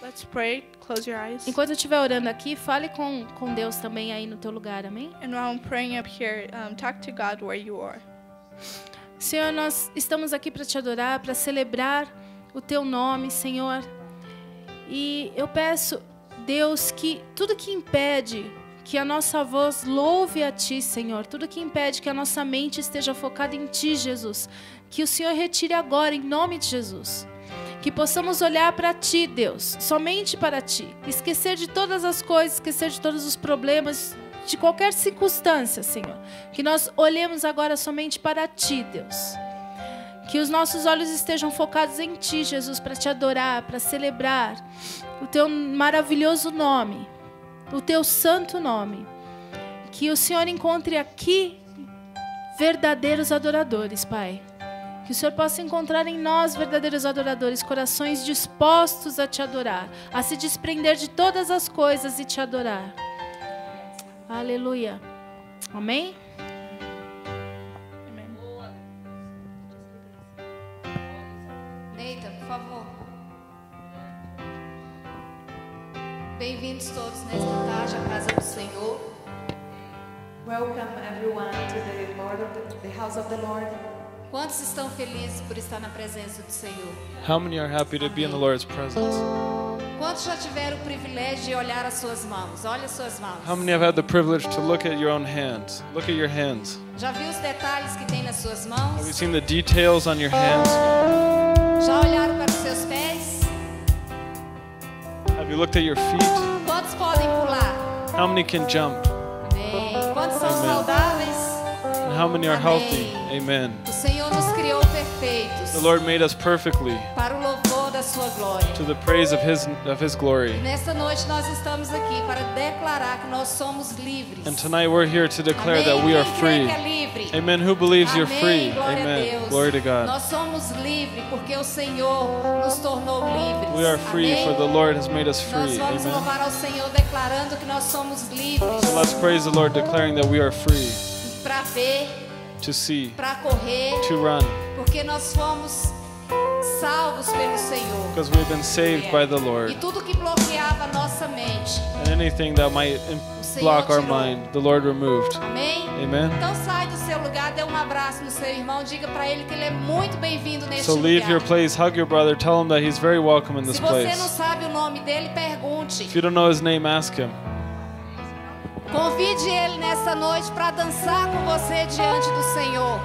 Let's pray. Close your eyes. Enquanto eu estiver orando aqui, fale com Deus também aí no teu lugar, amém? And while I'm praying up here, talk to God where you are. Senhor, nós estamos aqui para te adorar, para celebrar o teu nome, Senhor. E eu peço, Deus, que tudo que impede que a nossa voz louve a Ti, Senhor, tudo que impede que a nossa mente esteja focada em Ti, Jesus, que o Senhor retire agora, em nome de Jesus. Que possamos olhar para Ti, Deus, somente para Ti. Esquecer de todas as coisas, esquecer de todos os problemas, de qualquer circunstância, Senhor. Que nós olhemos agora somente para Ti, Deus. Que os nossos olhos estejam focados em Ti, Jesus, para Te adorar, para celebrar o Teu maravilhoso nome, o Teu santo nome. Que o Senhor encontre aqui verdadeiros adoradores, Pai. Que o Senhor possa encontrar em nós verdadeiros adoradores, corações dispostos a Te adorar, a se desprender de todas as coisas e Te adorar. Aleluia. Amém? Neita, por favor. Bem-vindos todos nesta tarde à casa do Senhor. Welcome everyone to the house of the Lord. Quantos estão felizes por estar na presença do Senhor? How many are happy to be in the Lord's presence? Quantos já tiveram o privilégio de olhar as suas mãos? Olha as suas mãos. How many have had the privilege to look at your own hands? Look at your hands. Já viu os detalhes que tem nas suas Have you mãos? seen the details on your hands? Já olharam para os seus pés? Have you looked at your feet? Quantos podem pular? How many can jump? Amém. Quantos são Amen. saudáveis? And how many are healthy? Amém. Amen. O Senhor nos criou perfeitos The Lord made us perfectly para o louvor da sua glória. to the praise of His glory. Nesta noite nós estamos aqui para declarar que nós somos livres. And tonight we're here to declare Amém. that we are Quem crê free. que é livre? Amen. Who believes you're Amém. free? Glória a Amen. Deus. Glory to God. Nós somos livres porque o Senhor nos tornou livres. We are free Amém. for the Lord has made us Nós free. vamos Amen. louvar ao Senhor declarando que nós somos livres So let's praise the Lord declaring that we are free para ver, to see, para correr, to run, porque nós fomos salvos pelo Senhor. because we've been saved by the E Lord. tudo que bloqueava a nossa mente. And anything that might block our mind, the Lord removed. Amém? Amen. Então sai do seu lugar, dê um abraço no seu irmão, diga para ele que ele é muito bem-vindo neste So leave lugar. your place, hug your brother, tell him that he's very welcome in this Se você não place. sabe o nome dele, pergunte. If you don't know his name, ask him. Convide ele nessa noite para dançar com você diante do Senhor.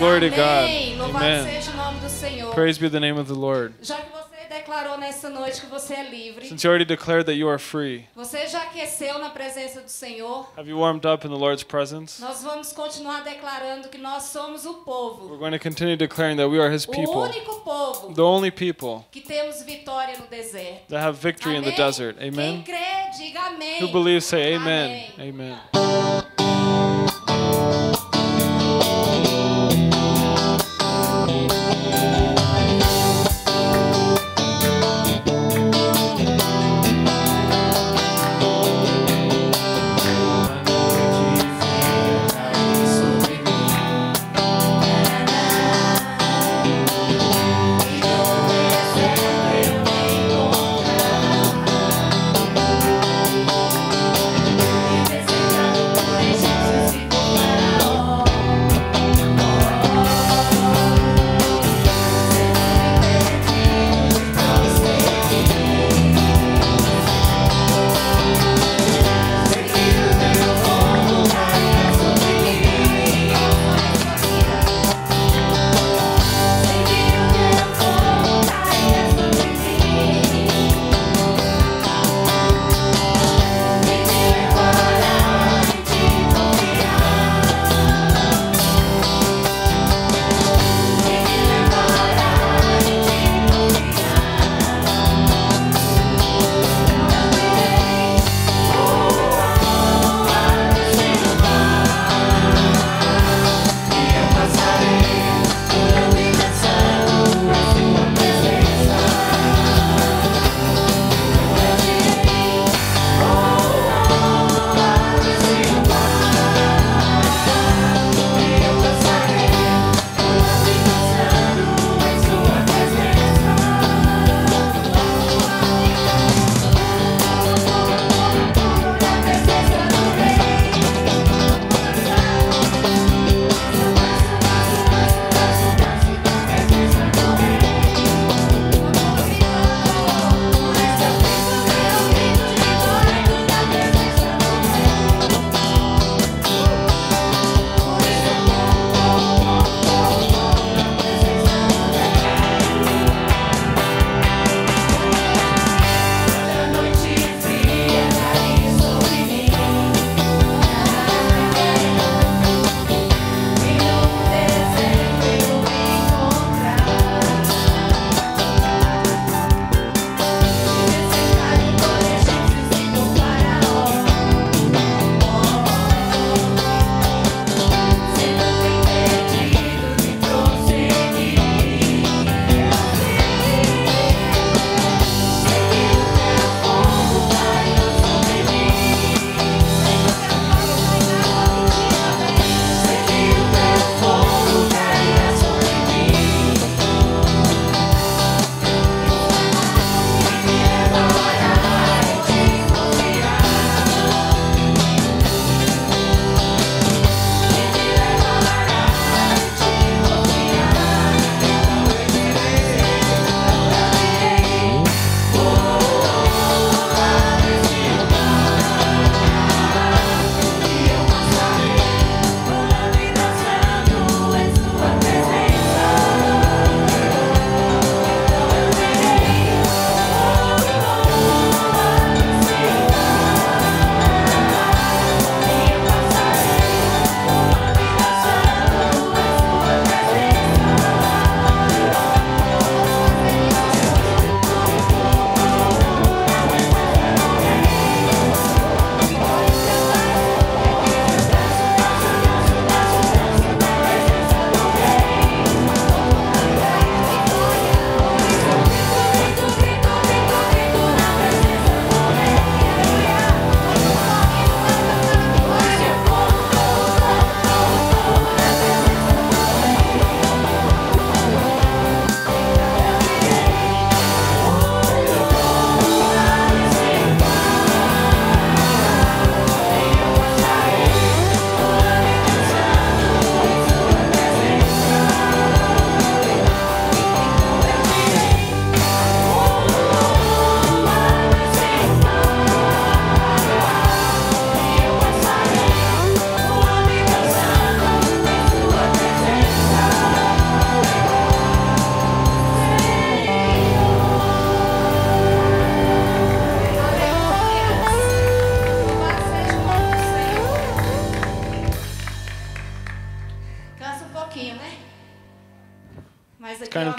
Glory to God. Amém. Louvado Amen. seja o nome do Senhor. Praise be the name of the Lord. Já que você declarou nessa noite que você é livre, Since you already declared that you are free, você já aqueceu na presença do Senhor, have you warmed up in the Lord's presence? nós vamos continuar declarando que nós somos o povo, We're going to continue declaring that we are His o people, único povo the only people que temos vitória no deserto. that have victory in the Amém? desert. Quem Amen. crê, diga amém. Who believes, say amen. Amém. Amen. Desejando por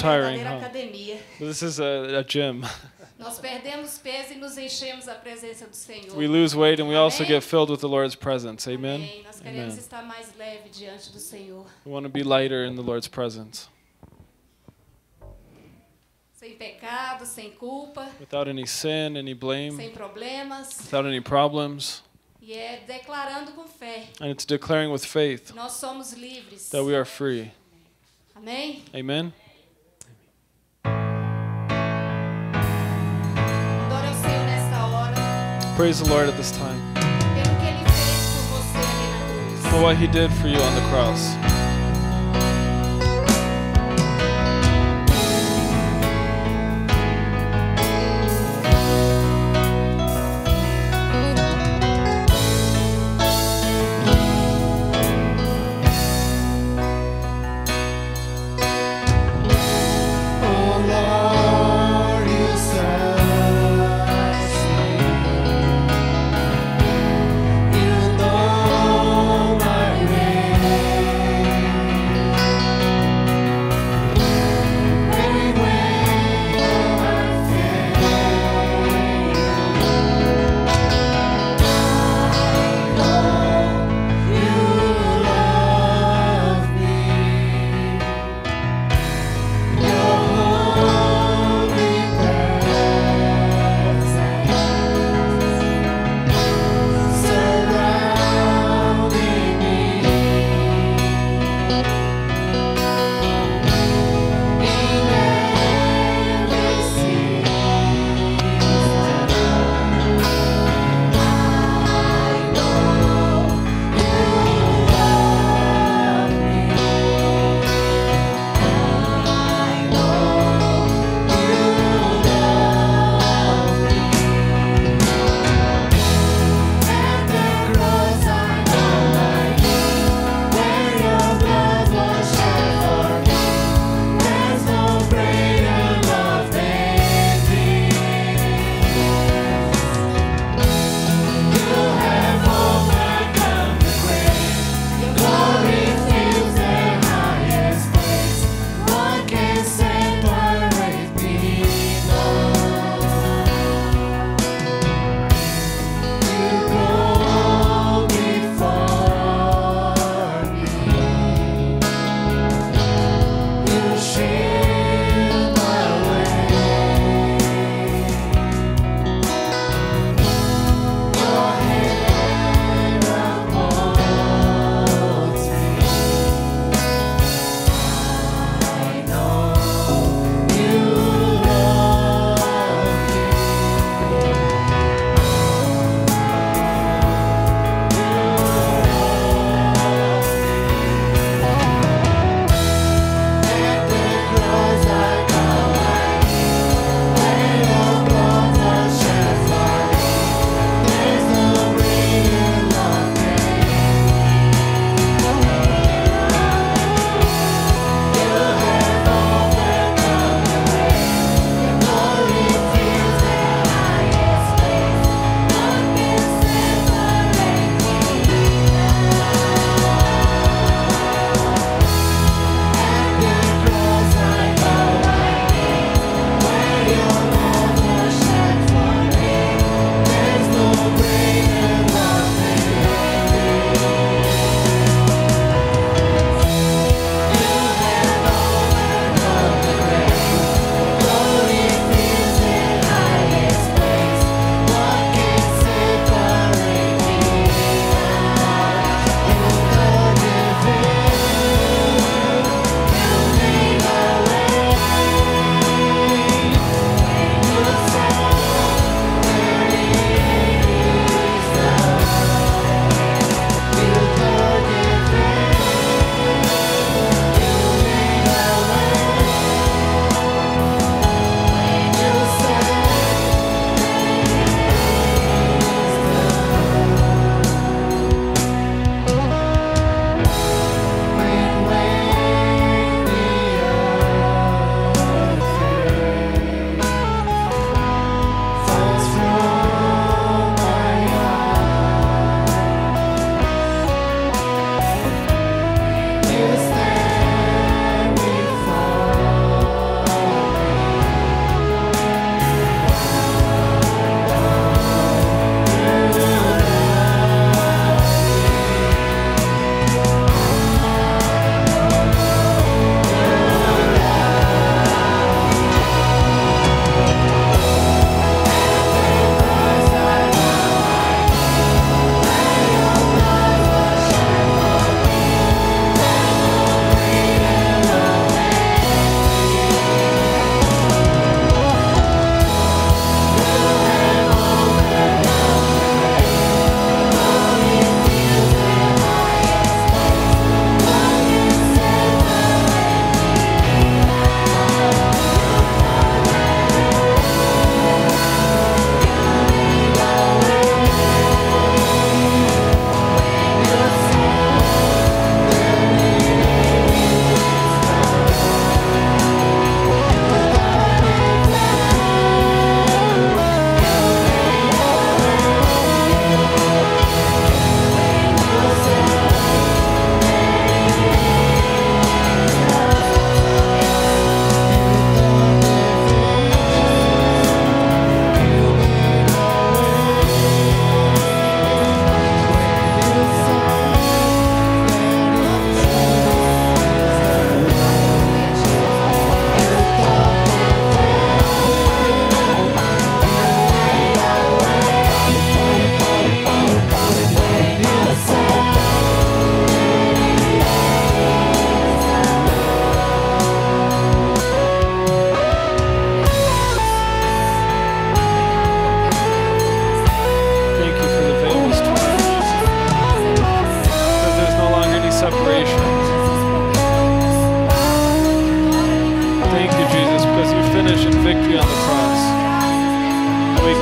tiring, verdadeira huh? academia. This is a gym. Nós perdemos peso e nos enchemos da presença do Senhor. We lose weight and we also Amém? get filled with the Lord's presence. Amen? Amém. Nós queremos Amen. estar mais leve diante do Senhor. We want to be lighter in the Lord's presence. Sem pecado, sem culpa, Without any sin, any blame, sem problemas. without any problems. E é declarando com fé. And it's declaring with faith Nós somos livres. that we are free. Amém? Amen? Adore ao Senhor nesta hora. Praise the Lord at this time Pelo que Ele fez por você ali na cruz. for what He did for you on the cross. Even though my way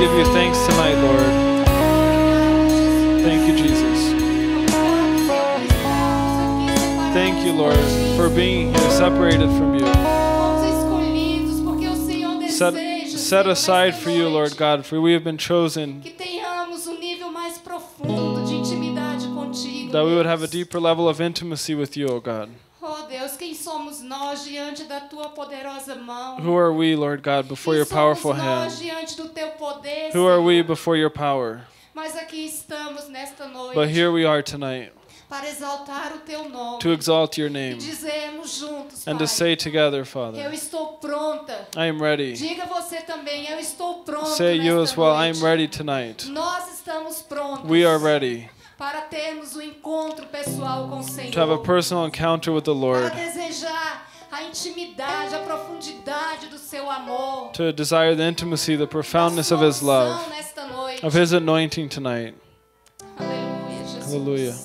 give you thanks tonight, Lord. Thank you, Jesus. Thank you, Lord, for being here, separated from you. Set aside for you, Lord God, for we have been chosen that we would have a deeper level of intimacy with you, O God. Oh Deus, quem somos nós diante da tua poderosa mão? Who are we, Lord God, before your powerful hand? Diante do teu poder, Who are we before your power? Mas aqui estamos nesta noite. But here we are tonight. Para exaltar o teu nome. To exalt your name. E dizermos juntos, and Pai, to say together, Father, eu estou pronta. I am ready. Diga você também, eu estou pronta. Say you as well, I noite. am ready tonight. Nós estamos prontos. We are ready. Para termos encontro pessoal com o Senhor. To have a personal encounter with the Lord. Para desejar a intimidade, a profundidade do seu amor. To desire the intimacy, the profoundness of His love, nesta noite. of His anointing tonight. Aleluia, Jesus. Hallelujah.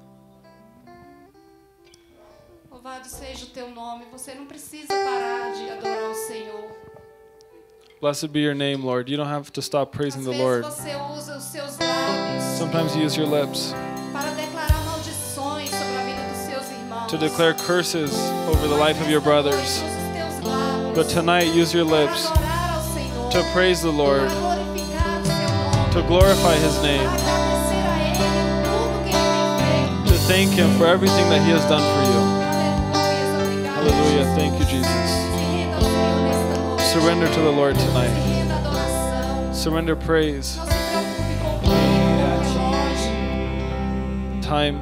Louvado seja o teu nome. Você não precisa parar de adorar o Senhor. Blessed be your name, Lord. You don't have to stop praising the Lord. Você usa os seus lábios Sometimes you use your lips para declarar maldições sobre a vida dos seus irmãos. to declare curses over the life of your brothers. But tonight, use your lips to praise the Lord, to glorify His name, to thank Him for everything that He has done for you. Hallelujah. Thank you, Jesus. Surrender to the Lord tonight. Surrender praise. Time.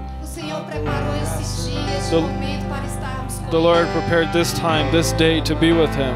The Lord prepared this time, this day, to be with Him.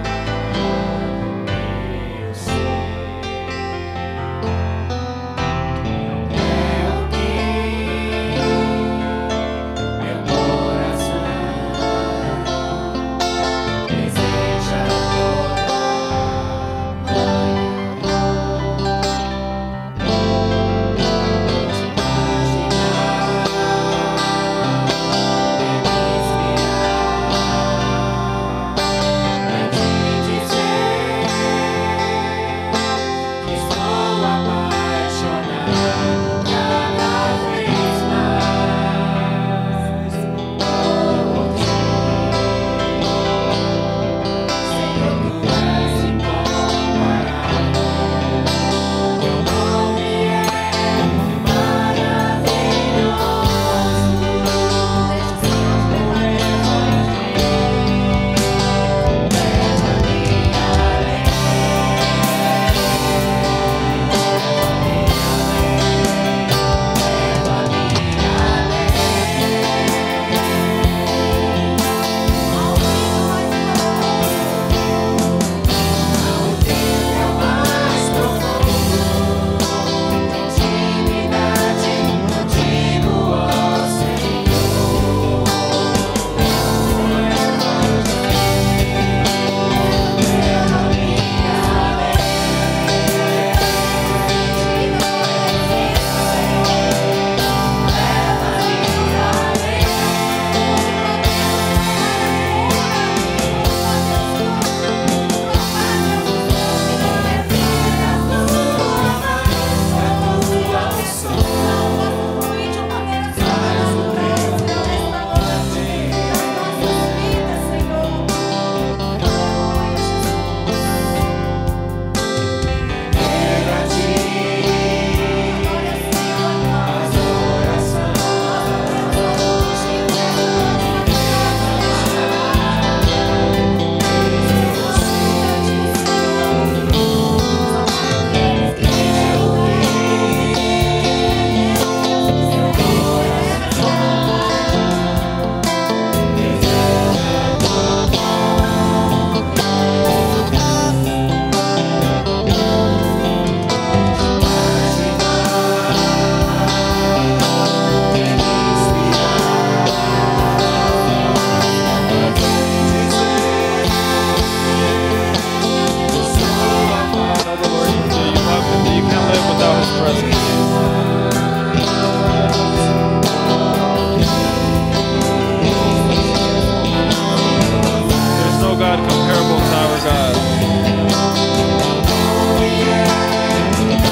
God comparable to our God.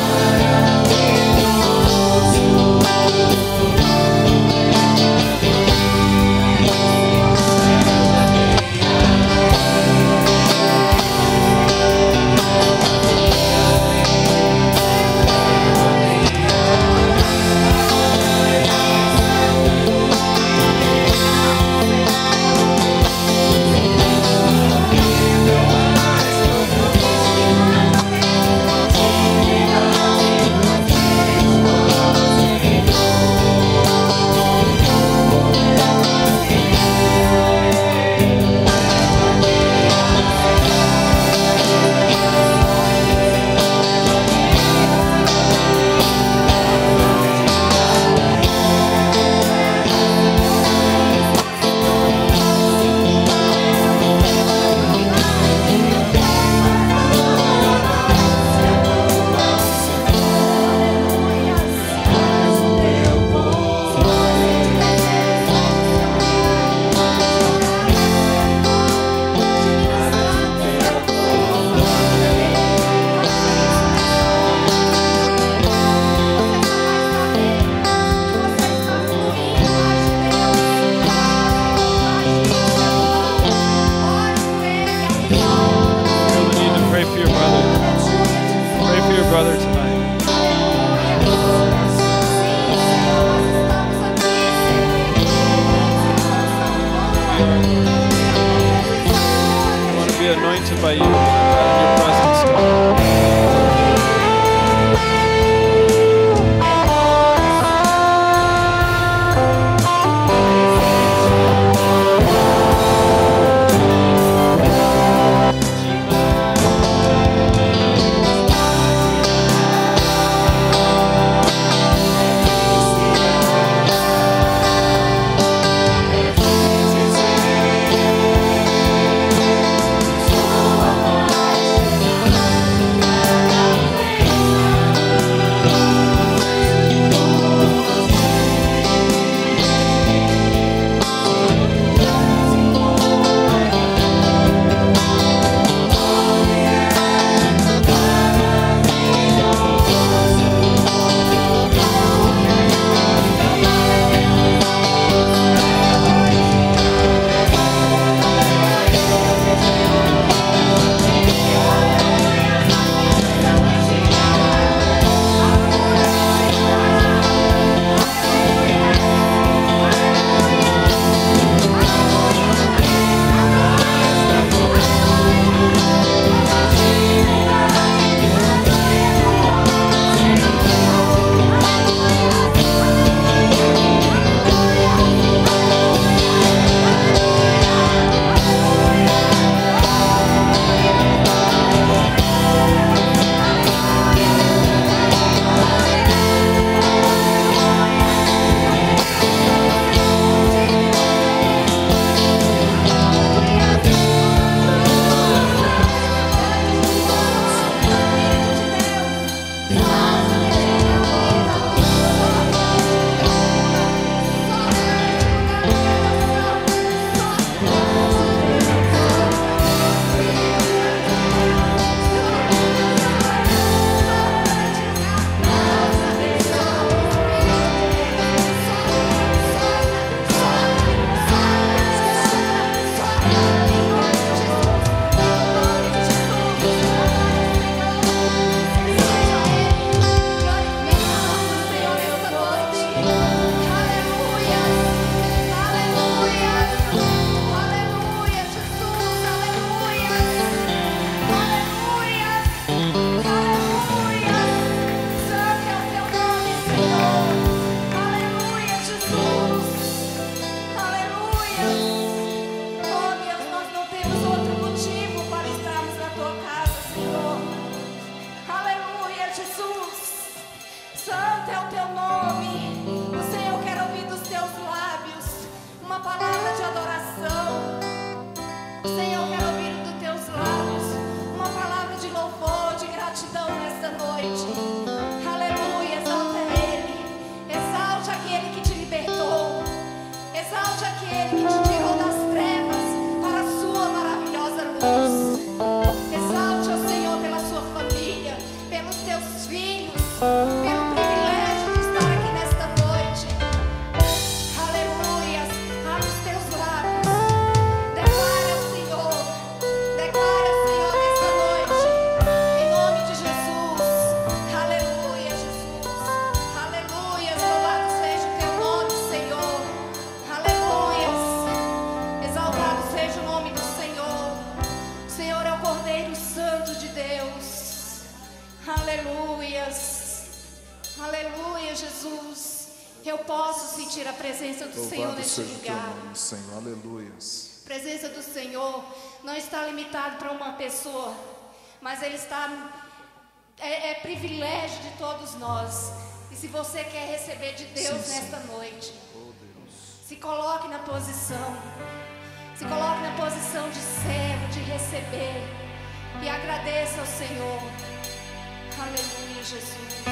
Eu posso sentir a presença do Senhor Louvado neste seja o teu lugar. nome, Senhor. Aleluias. A presença do Senhor não está limitado para uma pessoa, mas Ele está... É privilégio de todos nós. E se você quer receber de Deus Sim, nesta noite, se coloque na posição. Se coloque na posição de servo, de receber. E agradeça ao Senhor. Aleluia, Jesus.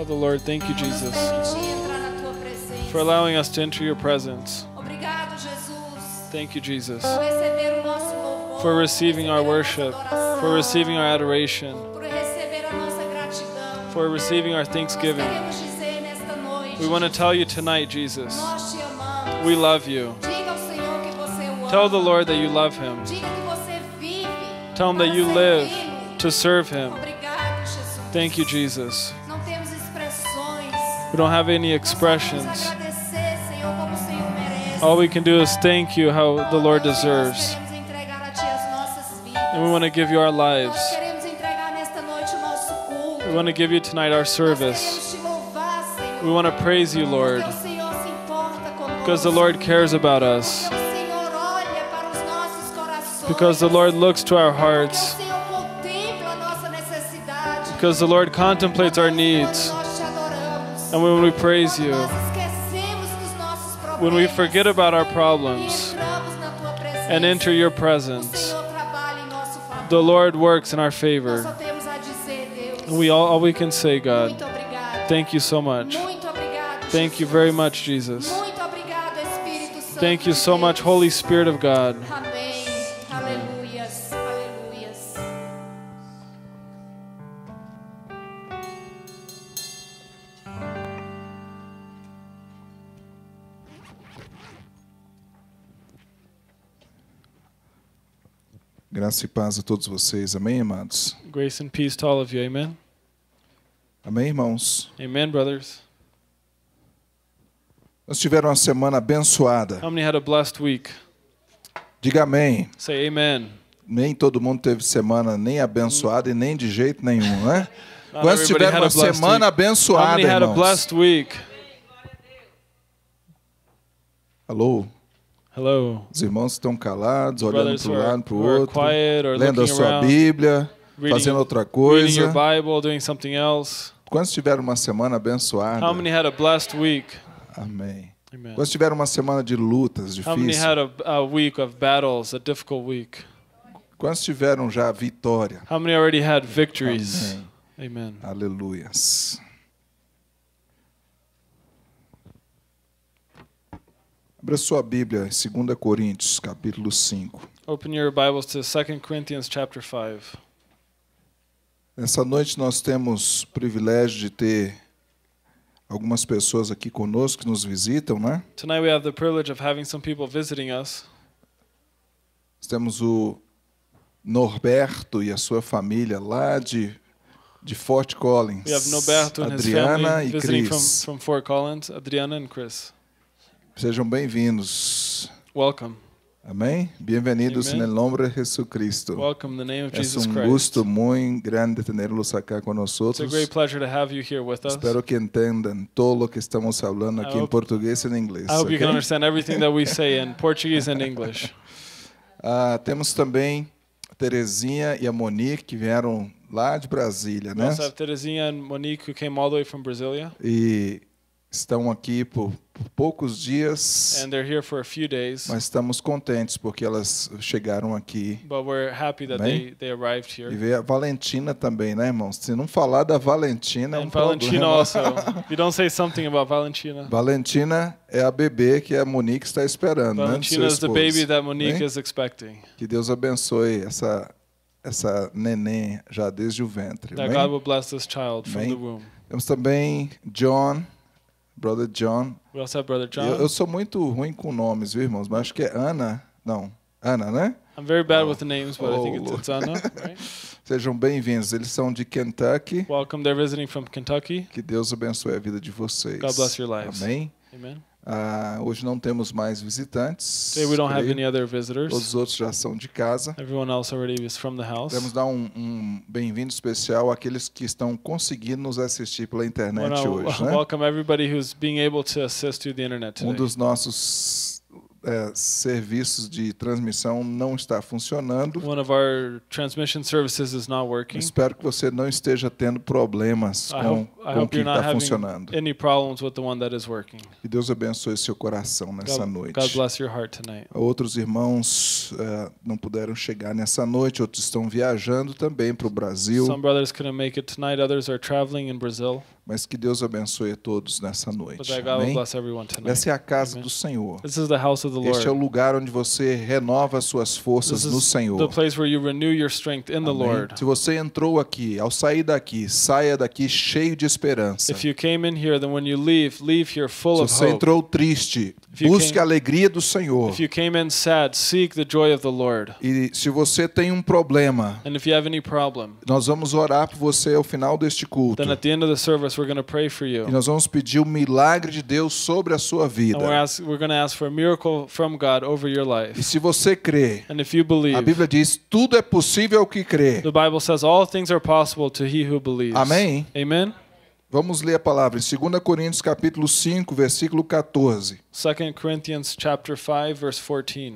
the Lord, thank you, por nos Jesus, permitir entrar na tua presença. for allowing us to enter your presence. Obrigado, Jesus, Thank you, Jesus, por receber o nosso louvor, for receiving our worship, for receiving our adoration, por receber a nossa gratidão. for receiving our Nós thanksgiving. queremos dizer nesta noite, We want to tell you tonight, Jesus, nós te amamos. we love you. Diga ao Senhor que você o ama. Tell the Lord that you love him. Diga que você vive. Tell him para that you live servi-lo. to serve him. Obrigado, Jesus. Thank you, Jesus. Não temos expressões. We don't have any Nós só podemos expressions. agradecer, Senhor, como o Senhor merece. All we can do is thank you how the Lord Deus, deserves. Nós queremos entregar a Ti as nossas vidas. And we want to give you our lives. Nós queremos entregar nesta noite o nosso culto. We want to give you tonight our Nós service. queremos te louvar, Senhor. We want to praise you, Lord, Porque o Senhor se importa conosco. because the Lord cares about us. Porque o Senhor olha para os nossos corações. Because the Lord looks to our Porque hearts. o Senhor contempla a nossa necessidade. Because the Lord contemplates our needs. Quando nós te adoramos. And when we praise you, Nós esquecemos dos nossos problemas. when we forget about our E problems entramos na tua presença. and enter your O presence, Senhor trabalha em nosso favor. the Lord works in our Nós favor. só temos a dizer, Deus. And all we can say, God, Muito obrigado. thank you so much. Muito obrigado. Thank you Jesus. very much, Jesus. Muito obrigado, Espírito Santo. Thank you de so much, Deus. Holy Spirit of God. Amém. Aleluias. Aleluias. Graça e paz a todos vocês. Amém, amados? Grace and peace to all of you. Amen. Amém, irmãos? Amen, brothers. Nós tivemos uma semana abençoada. How many had a blessed week? Diga amém. Say amen. Nem todo mundo teve semana nem abençoada e nem de jeito nenhum, né? Not Quantos everybody tiveram had uma a blessed semana week. How abençoada, many had a irmãos? blessed week? Alô? Hello. Os irmãos estão calados, olhando Brothers para who um are, lado, para o who are outro, quiet or lendo a looking sua around, Bíblia, reading, fazendo outra reading your coisa. Bible, doing something else. Quantos tiveram uma semana abençoada? How many had a blessed week? Amém. Amen. Quantos tiveram uma semana de lutas How many difíceis? had a week of battles, a difficult week? Quantos tiveram já vitória? How many already had victories? Amém. Amen. Aleluias. Abra sua Bíblia em 2 Coríntios, capítulo 5. Open your Bibles to 2 Corinthians chapter 5. Nessa noite nós temos o privilégio de ter algumas pessoas aqui conosco que nos visitam, né? Tonight we have the privilege of having some people visiting us. Nós temos o Norberto e a sua família lá de Fort Collins. We have Noberto and his Adriana family e visiting Cris. from Fort Collins, Adriana and Chris. Sejam bem-vindos. Welcome. Amém? Bienvenidos Amen. en el nombre de Jesucristo. Welcome in the name of Es Jesus un Christ. gusto muy grande tenerlos acá con It's a nosotros. great pleasure to have you here with us. Espero que entendan todo lo que estamos hablando aquí en portugués y en inglés. I hope you can ¿ok? understand everything that we say in Portuguese and English. Temos também a Terezinha e a Monique que vieram lá de Brasília, We né? also have Terezinha and Monique who came all the way from Brasilia. E estão aqui por poucos dias, And they're here for a few days. mas estamos contentes porque elas chegaram aqui. But we're happy that Bem. they arrived E here. veio a Valentina também, né, irmãos? Se não falar da Valentina, é um And Valentina problema. also. If you don't say something about Valentina. Valentina é a bebê que a Monique está esperando, né? do seu Valentina is the esposo. baby that Monique Bem? is expecting. Que Deus abençoe essa neném já desde o ventre. That Amém? God will bless this child from Bem. the womb. Temos também John, brother John. We also have Brother John. Eu sou muito ruim com nomes, viu, irmãos? Mas acho que é Ana. Não, Ana, né? I'm very bad with the names, but I think Oh, it's Anna, right? Sejam bem-vindos. Eles são de Kentucky. Welcome. They're visiting from Kentucky. Que Deus abençoe a vida de vocês. God bless your lives. Amém? Amen. Hoje não temos mais visitantes. Today we don't have creio. any other Todos visitors. os outros já são de casa. Everyone else already is from the house. Queremos dar um bem-vindo especial àqueles que estão conseguindo nos assistir pela I internet want to hoje, né? welcome everybody who's being able to assist through the internet Um today. dos nossos serviços de transmissão não está funcionando. One of our transmission services is not working. Espero que você não esteja tendo problemas I com hope o que you're not está having funcionando. any problems with the one that is working. Que Deus abençoe seu coração nessa noite. God bless your heart tonight. Outros irmãos não puderam chegar nessa noite, outros estão viajando também para o Brasil. Some brothers couldn't make it tonight, others are traveling in Brazil. Mas que Deus abençoe a todos nessa But noite. that God will Amém? bless everyone tonight. Essa é a casa Amen. do Senhor. This is the house of the Este é o Lord. lugar onde você renova as suas forças This no is the Senhor. place where you renew your strength in the Amém? Lord. Se você entrou aqui, ao sair daqui, saia daqui cheio de esperança. If you came in here, then when you leave here full Se of você hope. entrou triste, If you busque came- a alegria do Senhor. If you came in sad, seek the joy of the Lord. E se você tem um problema, And if you have any problem, nós vamos orar por você ao final deste culto. then at the end of the service, we're going to pray for E you. nós vamos pedir o milagre de Deus sobre a sua vida. And we're going to ask for a miracle from God over your E life. se você crê, And if you a believe, Bíblia diz, tudo é possível ao que crê. the Bible says all things are possible to he who believes. Amém? Amen? Vamos ler a palavra em 2 Coríntios capítulo 5, versículo 14. 2 Corinthians chapter 5, verse 14.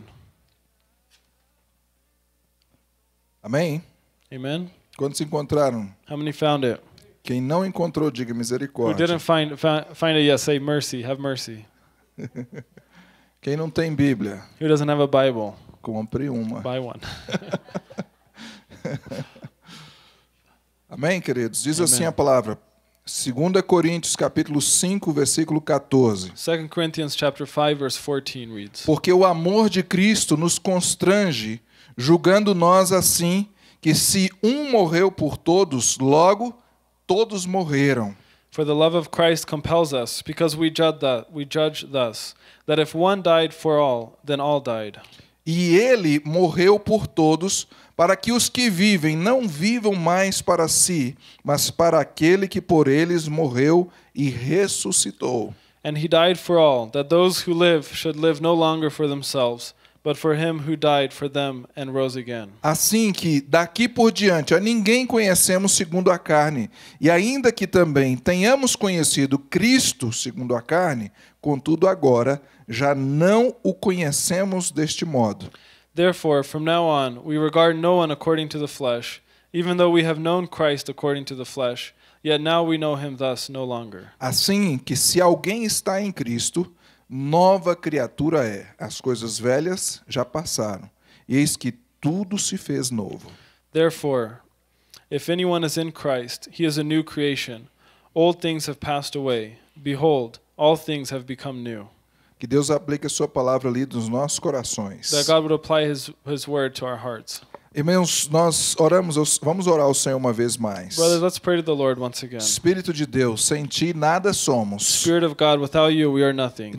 Amém? Amen? Quantos encontraram? How many found it? Quem não encontrou, diga Who misericórdia. didn't find it yet, say mercy, have mercy. Quem não tem Bíblia, Who doesn't have a Bible? compre uma. Buy one. Amém, queridos? Diz Amém. assim a palavra. 2 Coríntios capítulo 5, versículo 14. 2 Corinthians chapter 5, verse 14 reads, Porque o amor de Cristo nos constrange, julgando nós assim, que se um morreu por todos, logo todos morreram. For the love of Christ compels us, because we judge thus, that if one died for all, then all died. E ele morreu por todos, para que os que vivem não vivam mais para si, mas para aquele que por eles morreu e ressuscitou. And he died for all, that those who live should live no longer for themselves, but for him who died for them and rose again. Assim que, daqui por diante, a ninguém conhecemos segundo a carne, e ainda que também tenhamos conhecido Cristo segundo a carne, contudo agora já não o conhecemos deste modo. Therefore, from now on, we regard no one according to the flesh, even though we have known Christ according to the flesh, yet now we know him thus no longer. Assim que, se alguém está em Cristo, nova criatura é. As coisas velhas já passaram, e eis que tudo se fez novo. Therefore, if anyone is in Christ, he is a new creation. Old things have passed away. Behold, all things have become new. Que Deus aplique a sua palavra ali nos nossos corações. That God would apply his word to our hearts. Irmãos, nós vamos orar ao Senhor uma vez mais. Brothers, let's pray to the Lord once again. Espírito de Deus, sem ti nada somos. Spirit of God, without you we are nothing.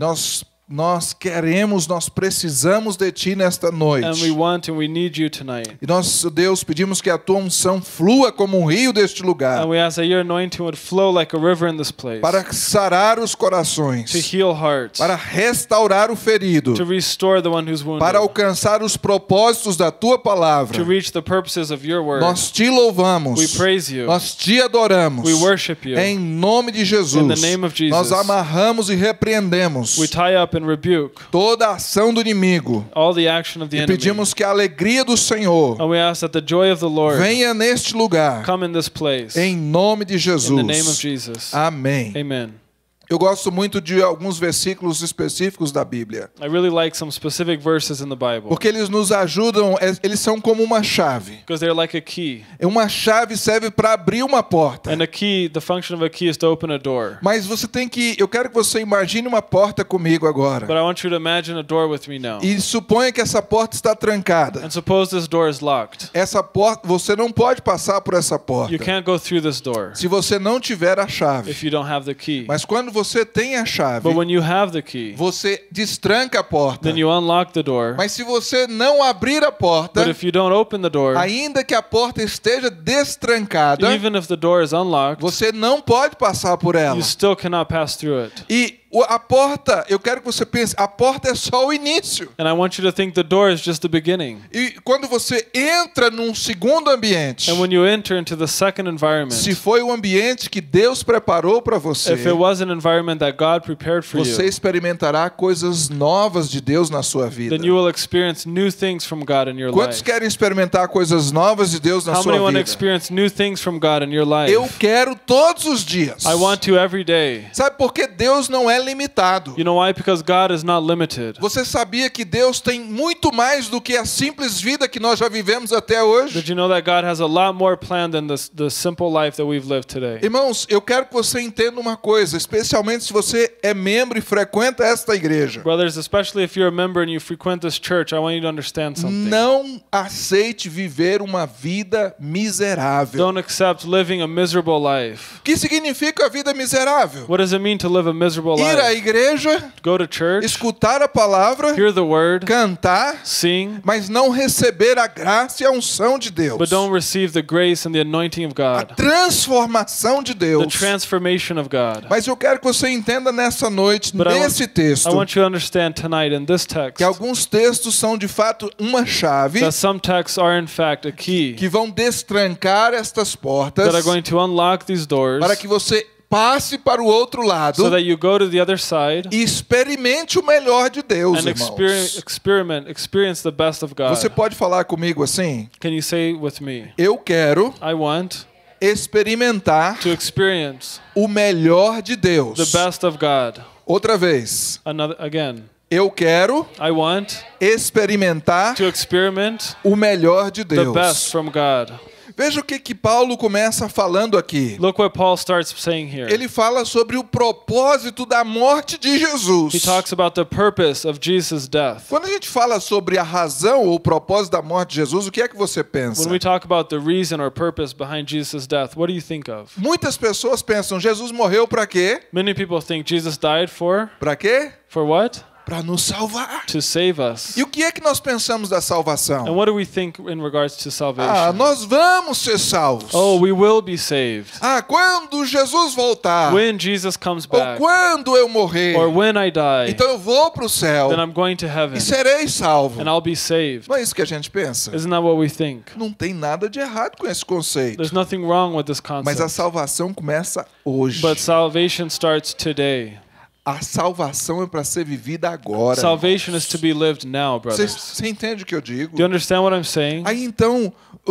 Nós queremos, nós precisamos de ti nesta noite. And we want and we need you tonight. E nós, Deus, pedimos que a tua unção flua como um rio deste lugar. And we ask that your anointing would flow like a river in this place. Para sarar os corações. To heal hearts. Para restaurar o ferido. To restore the one who's wounded. Para alcançar os propósitos da tua palavra. To reach the purposes of your word. Nós te louvamos. We praise you. Nós te adoramos. We worship you. Em nome de Jesus. In the name of Jesus. Nós amarramos e repreendemos. We tie up and rebuke toda a ação do inimigo. All the action of the e enemy. pedimos que a alegria do Senhor And we ask that the joy of the Lord venha neste lugar. Come in this place. Em nome de Jesus. In the name of Jesus. Amém. Amen. Eu gosto muito de alguns versículos específicos da Bíblia. I really like some specific verses in the Bible. Porque eles nos ajudam, eles são como uma chave. Because they're like a key. Uma chave serve para abrir uma porta. And a key, the function of a key is to open a door. Mas você tem que, eu quero que você imagine uma porta comigo agora. But I want you to imagine a door with me now. E suponha que essa porta está trancada. And suppose this door is locked. Essa porta, você não pode passar por essa porta. You can't go through this door. Se você não tiver a chave. If you don't have the key. Mas quando você tem a chave, But when you have the key, você destranca a porta. Then you unlock the door. Mas se você não abrir a porta, But if you don't open the door, ainda que a porta esteja destrancada, even if the door is unlocked, você não pode passar por ela. You still cannot pass through it. E a porta, eu quero que você pense, a porta é só o início. And I want you to think the door is just the beginning. E quando você entra num segundo ambiente, And when you enter into the second environment, se foi o ambiente que Deus preparou para você, if it was an environment that God prepared for você you, experimentará coisas novas de Deus na sua vida. Then you will experience new things from God in your Quantos life? querem experimentar coisas novas de Deus na How sua many want to vida? experience new things from God in your life? Eu quero todos os dias. I want to every day. Sabe por que Deus não é limitado. You know why? Because God is not limited. Você sabia que Deus tem muito mais do que a simples vida que nós já vivemos até hoje? Did you know that God has a lot more planned than the simple life that we've lived today? Irmãos, eu quero que você entenda uma coisa, especialmente se você é membro e frequenta esta igreja. Brothers, especially if you're a member and you frequent this church, I want you to understand something. Não aceite viver uma vida miserável. Don't accept living a miserable life. O que significa a vida miserável? What does it mean to live a miserable Ir à life? igreja, Go to church, escutar a palavra, hear the word, cantar, sing, mas não receber a graça e a unção de Deus. but don't receive the grace and the anointing of A God, transformação de the Deus. transformation of God. Mas eu quero que você entenda nessa noite, But nesse texto, I want you to understand tonight in this text que alguns textos são de fato uma chave that some texts are in fact a key que vão destrancar estas portas that are going to unlock these doors para que você passe para o outro lado so that you go to the other side e experimente o melhor de Deus, and irmãos. experience the best of God. Você pode falar comigo assim? Can you say with me? Eu quero I want experimentar to experience o melhor de Deus. the best of God. Outra vez. Again. Eu quero I want experimentar to experiment o melhor de the Deus. best from God. Veja o que Paulo começa falando aqui. Look what Paul starts saying here. Ele fala sobre o propósito da morte de He Jesus. talks about the purpose of Jesus' death. Quando a gente fala sobre a razão ou o propósito da morte de Jesus, o que é que você pensa? When we talk about the reason or purpose behind Jesus' death, what do you think of? Muitas pessoas pensam, Jesus morreu para quê? Many people think Jesus died for Para quê? what? Para nos salvar. To save us. E o que é que nós pensamos da And salvação? what do we think in regards to salvation? Nós vamos ser salvos. Oh, we will be saved. Quando Jesus voltar. When Jesus comes Ou back. quando eu morrer. Or when I die. Então eu vou para o céu. Then I'm going to heaven. E serei salvo. And I'll be saved. Não é isso que a gente pensa? Isn't that what we think? Não tem nada de errado com esse conceito. There's nothing wrong with this Mas a concept. salvação começa hoje. But salvation starts today. A salvação é para ser vivida agora. Salvation is to be lived now, brothers. Você entende o que eu digo? Do you understand what I'm saying? Aí então,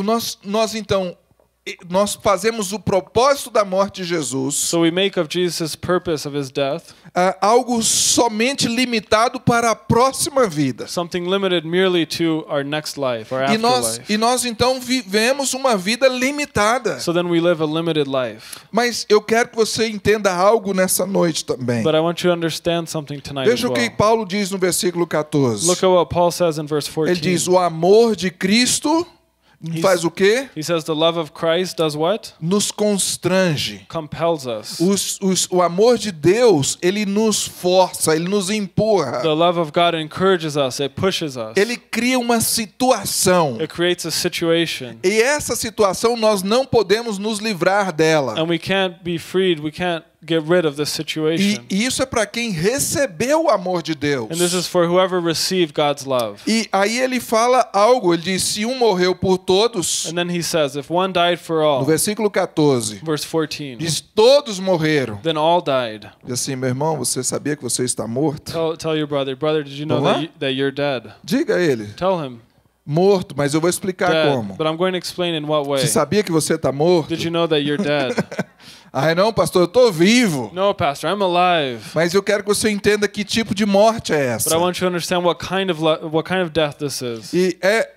nós fazemos o propósito da morte de Jesus So we make of Jesus' purpose of his death algo somente limitado para a próxima vida. something limited merely to our next life, our afterlife. E nós então vivemos uma vida limitada. So then we live a limited life. Mas eu quero que você entenda algo nessa noite também. But I want you to understand something tonight as Veja o que well. Paulo diz no versículo 14. Look at what Paul says in verse Ele 14. diz: o amor de Cristo faz o quê? He says the love of Christ does what? Nos constrange. Compels us. O amor de Deus, ele nos força, ele nos empurra. The love of God encourages us, it pushes us. Ele cria uma situação. It creates a situation. E essa situação nós não podemos nos livrar dela. And we can't be freed, we can't get rid of this situation. E isso é para quem recebeu o amor de Deus. And this is for whoever received God's love. E aí ele fala algo, ele diz: se um morreu por todos, And then he says, if one died for all, no versículo 14, verse 14, diz: todos morreram. then all died. Diz assim: meu irmão, você sabia que você está morto? Tell your brother, did you know Vamos lá? that you're dead? Diga a ele: Tell him, morto, mas eu vou explicar dead. como. But I'm going to explain in what way. Você sabia que você está morto? Did you know that you're dead? Ai não, pastor, eu estou vivo. No, pastor, I'm alive. Mas eu quero que você entenda que tipo de morte é essa. But I want you to understand what kind of death this is. E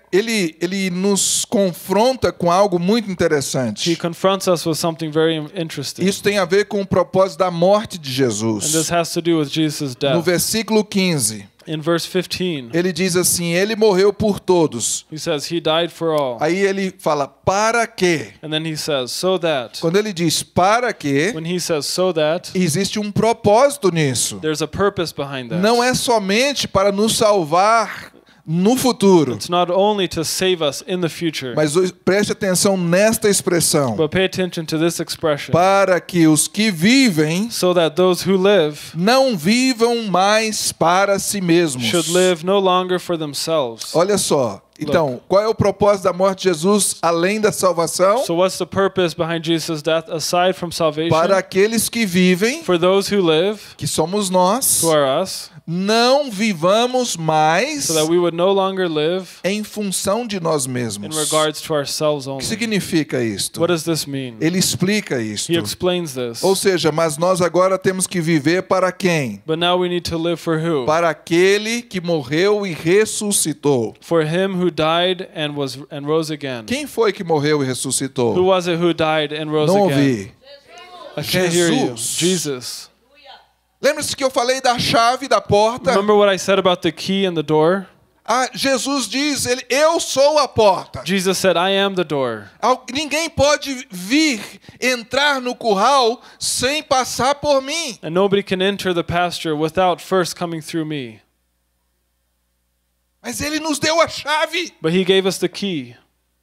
ele nos confronta com algo muito interessante. He confronts us with something very interesting. Isso tem a ver com o propósito da morte de And this Jesus. has to do with Jesus' No death. versículo 15, In verse 15, ele diz assim: ele morreu por todos. he says, he died for all. Aí ele fala: para quê? And then he says, so that. Quando ele diz para quê, When he says so that, existe um propósito nisso. there's a purpose behind that. Não é somente para nos salvar no futuro. It's not only to save us in the future, Mas preste atenção nesta expressão: but pay attention to this expression. para que os que vivem So that those who live não vivam mais para si mesmos. should live no longer for themselves. Olha só. Então, qual é o propósito da morte de Jesus além da salvação? So what's the purpose behind Jesus' death aside from salvation? Para aqueles que vivem, For those who live, que somos nós, who are us, não vivamos mais so that we would no longer live em função de nós in mesmos. regards to ourselves O only. que significa isto? What does this mean? Ele explica isto. He explains this. Ou seja, mas nós agora temos que viver para quem? But now we need to live for who? Para aquele que morreu e ressuscitou. For him who died and rose again. Quem foi que morreu e ressuscitou? Who was it who died and rose Não again? ouvi. I can't hear you. Jesus. Jesus. Lembra-se que eu falei da chave da porta? Remember what I said about the key and the door? Ah, Jesus diz, eu sou a porta. Jesus said, I am the door. Ninguém pode vir, entrar no curral sem passar por mim. And nobody can enter the pasture without first coming through me. Mas ele nos deu a chave. But he gave us the key.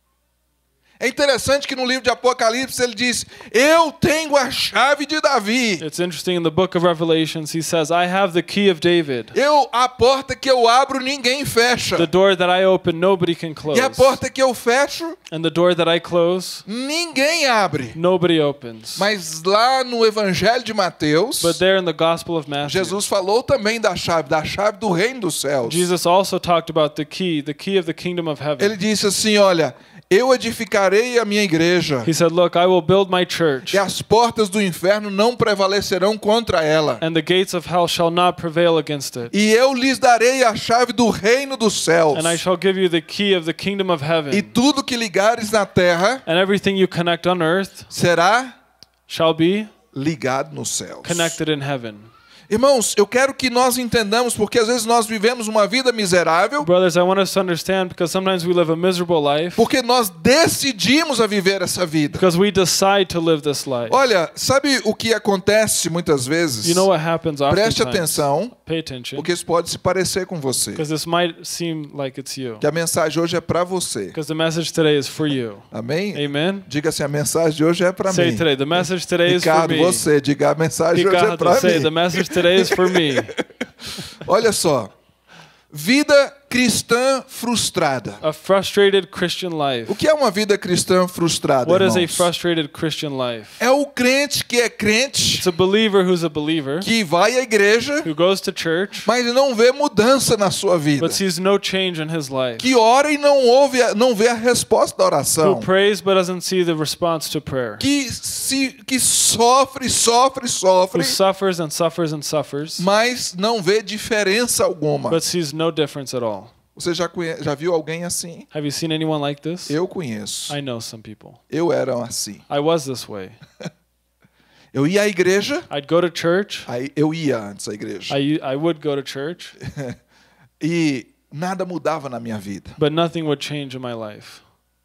É interessante que no livro de Apocalipse ele diz, eu tenho a chave de Davi. It's interesting in the book of Revelations, he says, I have the key of David. A porta que eu abro, ninguém fecha. The door that I open, nobody can close. E a porta que eu fecho, And the door that I close, ninguém abre. nobody opens. Mas lá no Evangelho de Mateus, But there in the Gospel of Matthew, Jesus falou também da chave do reino dos céus. Jesus also talked about the key of the kingdom of heaven. Ele disse assim, olha, eu edificarei a minha igreja. He said, look, I will build my church, E as portas do inferno não prevalecerão contra ela. and the gates of hell shall not prevail against it. E eu lhes darei a chave do reino dos céus. And I shall give you the key of the kingdom of E heaven. tudo que ligares na terra And everything you connect on earth será shall be ligado nos céus. connected in heaven. Irmãos, eu quero que nós entendamos, porque às vezes nós vivemos uma vida miserável, Brothers, I want us to understand, because sometimes we live a miserable life porque nós decidimos a viver essa vida. because we decide to live this life. Olha, sabe o que acontece muitas vezes? You know what happens Preste oftentimes? atenção, Pay attention, porque isso pode se parecer com você. because this might seem like it's you. Que a mensagem hoje é para você. Because the message today is for you. Amém? Amen? Diga assim, a mensagem de hoje é para Say mim. today, the message today is for Ricardo, me. você, diga a mensagem hoje é Ricardo, para say, mim. the message today is for me. Olha só. Vida cristã frustrada. A frustrated Christian life. O que é uma vida cristã frustrada, What is a irmãos? frustrated Christian life? É o crente que é crente, It's a believer who's a believer, que vai à igreja, who goes to church, mas não vê mudança na sua vida. but sees no change in his life. Que ora e não vê a resposta da Who oração. prays but doesn't see the response to prayer. Que sofre, Who suffers and suffers and suffers, mas não vê diferença alguma. but sees no difference at all. Você já viu alguém assim? Have you seen anyone like this? Eu conheço. I know some people. Eu era assim. I was this way. Eu ia à igreja, I'd go to church. aí eu ia antes à igreja. I would go to church, E nada mudava na minha vida. but nothing would change in my life.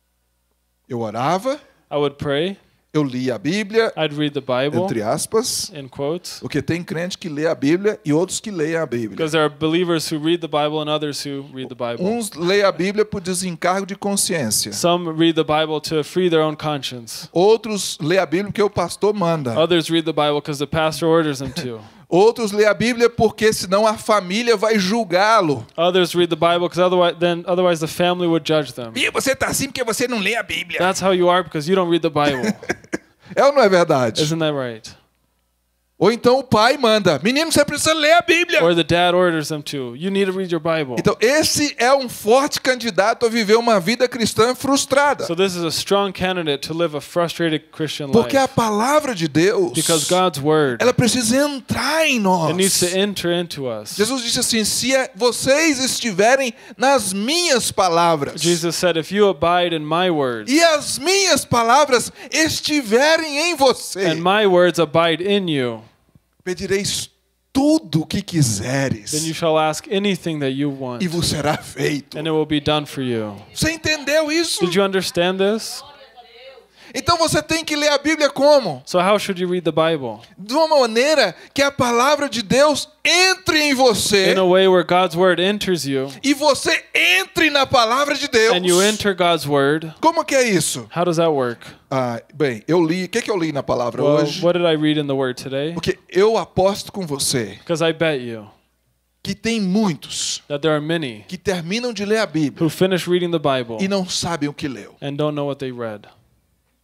Eu orava, I would pray. eu lia a Bíblia, I'd read the Bible, entre aspas, in quotes, porque tem crente que lê a Bíblia e outros que leem a Bíblia. because there are believers who read the Bible and others who read the Bible. Uns leem a Bíblia por desencargo de consciência. Some read the Bible to free their own conscience. Outros leem a Bíblia porque o pastor manda. Others read the Bible because the pastor orders them to. Outros leem a Bíblia porque senão a família vai julgá-lo. Others read the Bible because otherwise the family would judge them. E você está assim porque você não lê a Bíblia. That's how you are because you don't read the Bible. É ou não é verdade? Isn't that right? Ou então o pai manda, menino, você precisa ler a Bíblia. Or the dad orders them to. You need to read your Bible. Então esse é um forte candidato a viver uma vida cristã frustrada. So this is a strong candidate to live a frustrated Christian Porque a life. palavra de Deus, Because God's word, ela precisa entrar em nós. it needs to enter into us. Jesus disse assim, se vocês estiverem nas minhas palavras, Jesus said, if you abide in my words, e as minhas palavras estiverem em você, and my words abide in you, pedireis tudo o que quiseres, then you shall ask anything that you want, e vos será feito. and it will be done for you. Você entendeu isso? Did you understand this? Então você tem que ler a Bíblia como? So how should you read the Bible? De uma maneira que a palavra de Deus entre em você, In a way where God's word enters you, e você entre na palavra de Deus. and you enter God's word. Como que é isso? How does that work? Bem, eu li, o que eu li na palavra Well, hoje? what did I read in the word today? Porque eu aposto com você Because I bet you que tem muitos that there are many que terminam de ler a Bíblia who finish reading the Bible e não sabem o que leu. and don't know what they read.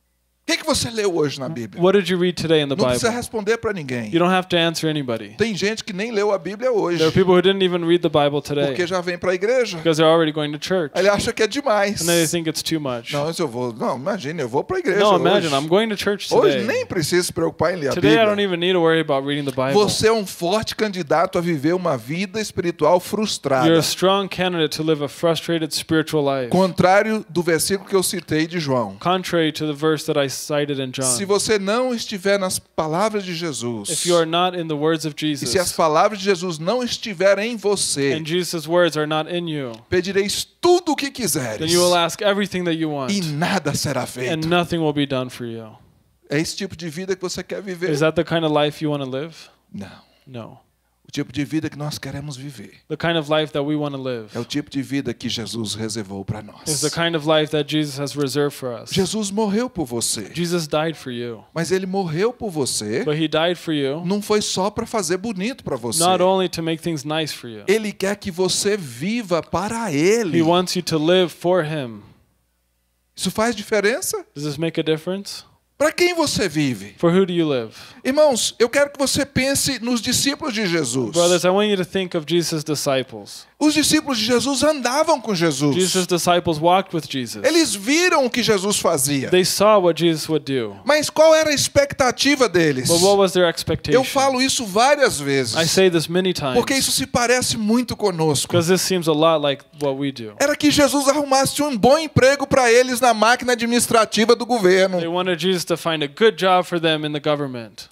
O que você leu hoje na Bíblia? What did you read today in the Não precisa Bible? responder para ninguém. You don't have to answer anybody. Tem gente que nem leu a Bíblia hoje, There are people who didn't even read the Bible today porque já vem para a igreja. because they're already going to church. Aí ele acha que é demais. And they think it's too much. Não, eu vou. Não, imagina, eu vou para a igreja No, hoje. imagine, I'm going to church Hoje today. nem precisa se preocupar em ler a Today I don't Bíblia. even need to worry about reading the Bible. Você é um forte candidato a viver uma vida espiritual You're frustrada. a strong candidate to live a frustrated spiritual life. Contrário do versículo que eu citei de João. Contrary to the verse that I cited in John. Se você não estiver nas palavras de Jesus, If you are not in the words of e se as Jesus, palavras de Jesus não estiverem em você, and Jesus' words are not in you, pedireis tudo o que then quiseres, you will ask everything that you want, e nada será and feito. nothing will be done for you. É esse tipo de vida que você quer viver? Is that the kind of life you want to live? Não. No. O tipo de vida que nós queremos viver The kind of life that we want to live é o tipo de vida que Jesus reservou para is nós. the kind of life that Jesus has reserved for us. Jesus morreu por você, Jesus died for you, mas ele morreu por você but he died for you não foi só para fazer bonito para você. not only to make things nice for you. Ele quer que você viva para ele. He wants you to live for him. Isso faz diferença? Does this make a difference? Para quem você vive? For who do you live? Irmãos, eu quero que você pense nos discípulos de Jesus. Brothers, I want you to think of Jesus' disciples. Os discípulos de Jesus andavam com Jesus. Jesus' disciples walked with Jesus. Eles viram o que Jesus fazia. They saw what Jesus would do. Mas qual era a expectativa deles? But what was their expectation? Eu falo isso várias vezes, I say this many times porque isso se parece muito conosco. because this seems a lot like what we do. Era que Jesus arrumasse um bom emprego para eles na máquina administrativa do governo. They wanted Jesus to find a good job for them in the government.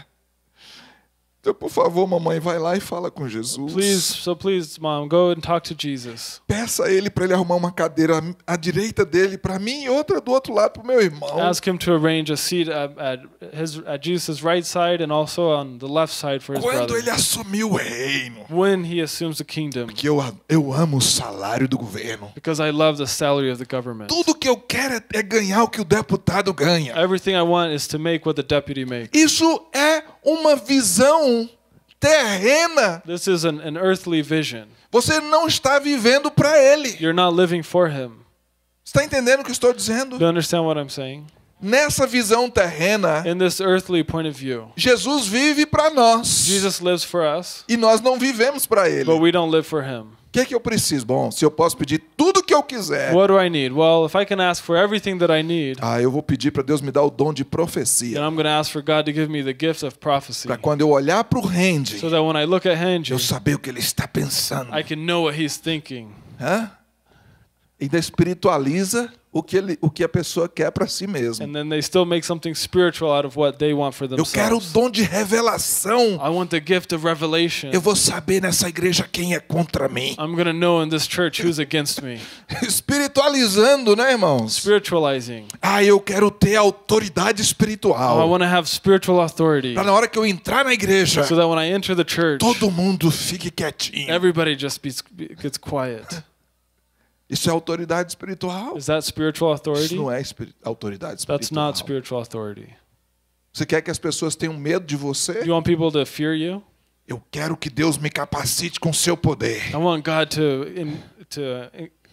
Então, por favor, mamãe, vai lá e fala com Jesus. Please, Mom, go and talk to Jesus. Peça a ele para ele arrumar uma cadeira à direita dele para mim e outra do outro lado para o meu irmão. Ask him to arrange a seat at Jesus' right side and also on the left side for his Quando brother. ele assumiu o reino, When he assumes the kingdom, que eu amo o salário do governo. because I love the salary of the government. Tudo que eu quero é ganhar o que o deputado ganha. Everything I want is to make what the deputy makes. Isso é uma visão terrena. This is an earthly vision. Você não está vivendo para ele. You're not living for him. Está entendendo o que eu estou dizendo? Do you understand what I'm saying? Nessa visão terrena, In this earthly point of view, Jesus vive para nós. Jesus lives for us, E nós não vivemos para ele. but O we don't live for him. que eu preciso? Bom, se eu posso pedir tudo o que eu quiser, What do I need? Well, if I can ask for everything that I need, eu vou pedir para Deus me dar o dom de then profecia. I'm going to ask for God to give me the gift of prophecy, Para quando eu olhar para o Randy, so that when I look at eu Henry, saber o que ele está pensando. I can know what he's thinking. Hã? Ainda espiritualiza o que a pessoa quer para si mesma. And then they still make something spiritual out of what they want for Eu quero o themselves. dom de revelação. I want the gift of revelation. Eu vou saber nessa igreja quem é contra mim. I'm going to know in this church who's against me. Espiritualizando, né, irmãos? Spiritualizing. Eu quero ter autoridade I espiritual. want to have spiritual authority, Para na hora que eu entrar na igreja, so that when I enter the church, todo mundo fique quietinho. everybody just gets quiet. Isso é autoridade espiritual? Is that spiritual Isso authority? não é autoridade That's not espiritual. spiritual authority. Você quer que as pessoas tenham medo de você? You want people to fear you? Eu quero que Deus me capacite com seu poder. I want God to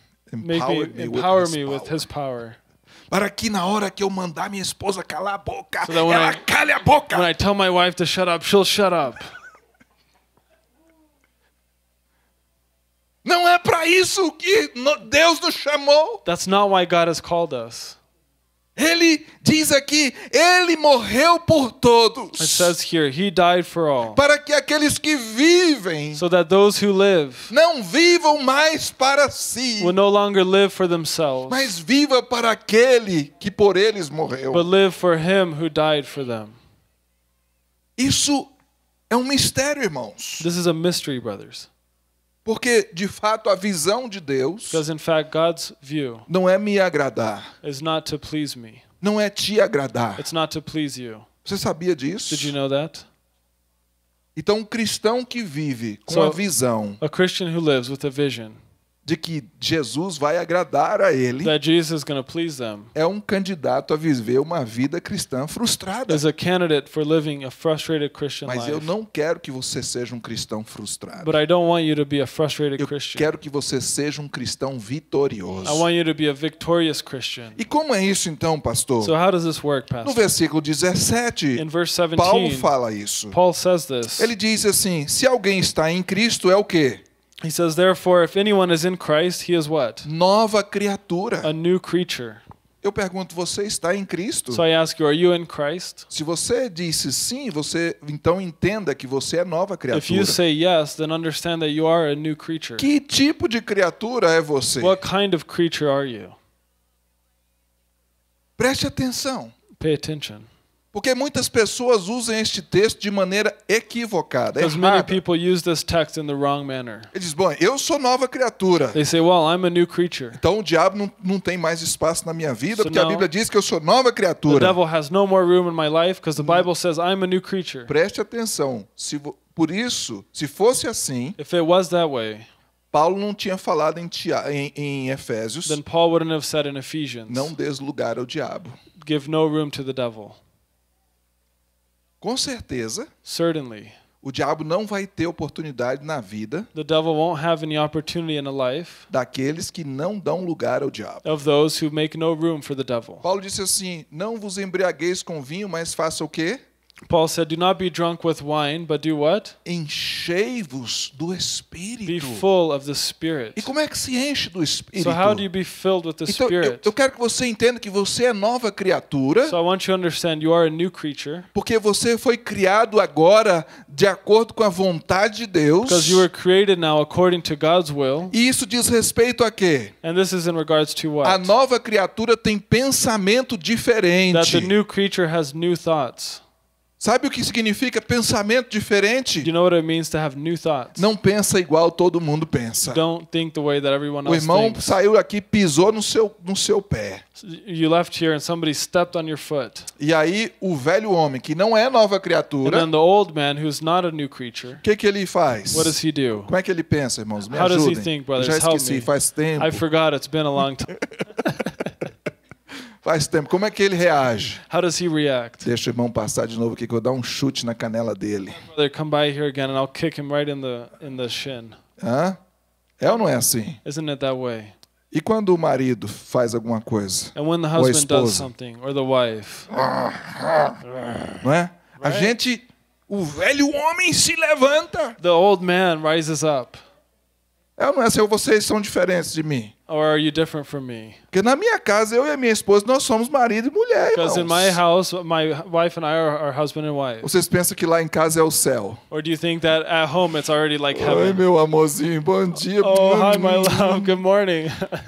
empower me with His power. Para que na hora que eu mandar minha esposa calar a boca, So that when ela cale a boca. When I tell my wife to shut up, she'll shut up. Não é para isso que Deus nos chamou. That's not why God has called us. Ele diz aqui, ele morreu por todos. It says here, He died for all, Para que aqueles que vivem so that those who live não vivam mais para si, will no longer live for themselves, mas viva para aquele que por eles morreu. but live for Him who died for them. Isso é um mistério, irmãos. This is a mystery, brothers. Porque, de fato, a visão de Deus Because in fact, God's view não é me agradar, is not to please me. não é te agradar. It's not to please you. Você sabia disso? Did you know that? Então, um cristão que vive com So- a visão A Christian who lives with a vision de que Jesus vai agradar a ele, that Jesus is going to please them, é um candidato a viver uma vida cristã frustrada. is a candidate for living a frustrated Christian Mas eu life. não quero que você seja um cristão frustrado. But I don't want you to be a frustrated Eu Christian. quero que você seja um cristão vitorioso. I want you to be a victorious Christian. E como é isso então, pastor? So how does this work, No Pastor? versículo 17, In verse Paulo 17, fala isso. Paul says this. Ele diz assim, se alguém está em Cristo, é o quê? He says, therefore, if anyone is in Christ, he is what? Nova criatura. A new creature. Eu pergunto, você está em Cristo? So I ask you, are you in Christ? Se você disse sim, você então entenda que você é nova If you criatura. say yes, then understand that you are a new creature. Que tipo de criatura é você? What kind of creature are you? Preste atenção, Pay attention. porque muitas pessoas usam este texto de maneira equivocada, Because many errada. people use this text in the wrong manner. Ele diz, bom, eu sou nova criatura. They say, well, I'm a new creature. Então o diabo não tem mais espaço na minha vida, So porque a now- Bíblia diz que eu sou nova The criatura. devil has no more room in my life because the Bible says I'm a new creature. Preste atenção. Por isso, se fosse assim, If it was that way, Paulo não tinha falado em Efésios, then Paul wouldn't have said in Ephesians, não des lugar ao diabo. give no room to the devil. Com certeza, Certainly, o diabo não vai ter oportunidade na vida the devil won't have any opportunity in a life daqueles que não dão lugar ao diabo. of those who make no room for the devil. Paulo disse assim, não vos embriagueis com vinho, mas faça o quê? Paul said, do not be drunk with wine, but do what? Enchei-vos do Be Espírito. full of the Spirit. E como é que se enche do Espírito? So how do you be filled with the Então, Spirit? eu quero que você entenda que você é nova criatura, So I want you to understand you are a new creature porque você foi criado agora de acordo com a vontade de Deus. because you were created now according to God's will. E isso diz respeito a quê? And this is in regards to A what? nova criatura tem pensamento That diferente. the new creature has new thoughts. Sabe o que significa pensamento diferente? Do you know what it means to have new thoughts? Não pensa igual todo mundo pensa. Don't think the way that everyone O else irmão thinks. saiu aqui, pisou no seu pé. You left here and somebody stepped on your foot. E aí o velho homem, que não é nova And criatura, then the old man who's not a new creature, o que ele faz? what does he do? Como é que ele pensa, irmãos? Me How does he ajudem. think, Eu brothers? já Help esqueci, me. faz tempo. I forgot, it's been a long time. Faz tempo. Como é que ele reage? How does he react? Deixa o irmão passar de novo aqui que eu vou dar um chute na canela dele. Brother, come by here again and I'll kick him right in the shin. Hã? É ou não é assim? Isn't it that way? E quando o marido faz alguma coisa? And when the Ou a husband does esposa? something, or the wife, Não é? A Right. gente, o velho homem se levanta. the old man rises up. É ou não é assim? Ou vocês são diferentes de mim? Or are you different from me? Porque na minha casa, eu e a minha esposa, nós somos marido e mulher, Because in my irmãos. house, my wife and I are husband and wife. Vocês pensam que lá em casa é o céu. Or do you think that at home it's already like Oi, heaven? meu amorzinho, bom dia. Oh, hi, my love. Good morning.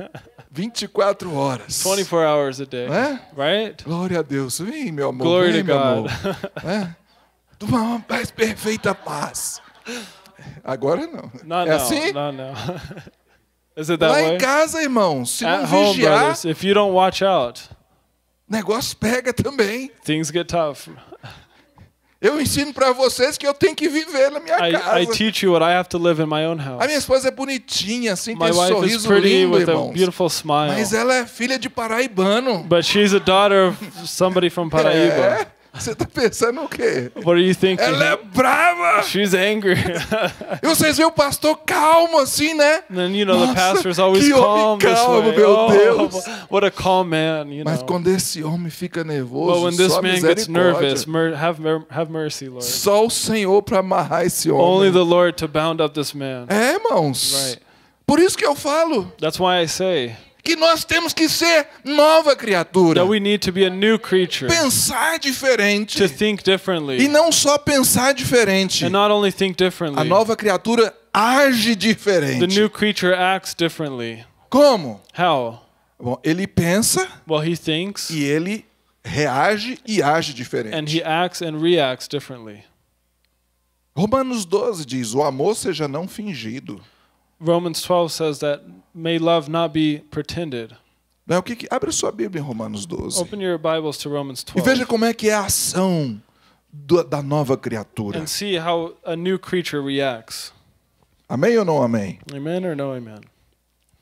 24 horas. 24 hours a day, É? right? Glória a Deus. Vem, meu amor. Glory vem, to meu God. amor. É? Uma paz, perfeita paz. Agora não. Not É now. assim? Not now. Is it that Lá way? em casa, irmão, se não At home, vigiar, brothers, if you don't watch out, o negócio pega também. things get tough. Eu ensino para vocês que eu tenho que viver na minha I casa. teach you what I have to live in my own A minha house. esposa é bonitinha, assim, My tem esse wife is sorriso pretty lindo, with a irmãos. beautiful smile. Mas ela é filha de paraibano. But she's a daughter of somebody from Paraíba. É? Você tá pensando o quê? What are you thinking? Ela é brava! She's angry. E vocês veem o pastor calmo assim, né? And then, you know, the Nossa, pastor's always que homem calm this calmo, way. meu Oh, Deus. what a calm man, you Mas know. quando esse homem fica But nervoso, when this só man gets nervous, misericórdia. have mercy, Lord. Só o Senhor para amarrar esse Only homem. the Lord to bound up this man. É, irmãos. Right. Por isso que eu falo That's why I say que nós temos que ser nova criatura. that we need to be a new creature, Pensar diferente. to think E differently. não só pensar diferente. And not only think A differently, nova criatura age the diferente. new creature acts differently. Como? How? Bom, ele pensa Well, he thinks e ele reage e age and diferente. he acts and reacts differently. Romanos 12 diz: o amor seja não fingido. Romans 12 says that may love not be pretended. Não é o que abre sua Bíblia em Romanos 12. Open your Bibles to Romans E veja 12 como é que é a ação da nova criatura. and see how a new creature reacts. Amém ou não amém? Amen or no amen?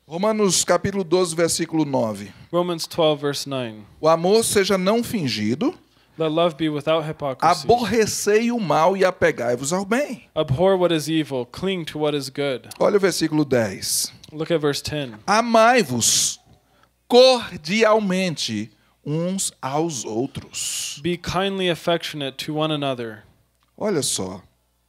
Romanos capítulo 12, versículo 9. Romans 12, verse 9. O amor seja não fingido, Let love be without hypocrisy. aborrecei o mal e apegai-vos ao bem. Abhor what is evil, cling to what is good. Olha o versículo 10. Look at verse 10. Amai-vos cordialmente uns aos outros. Be kindly affectionate to one another Olha só.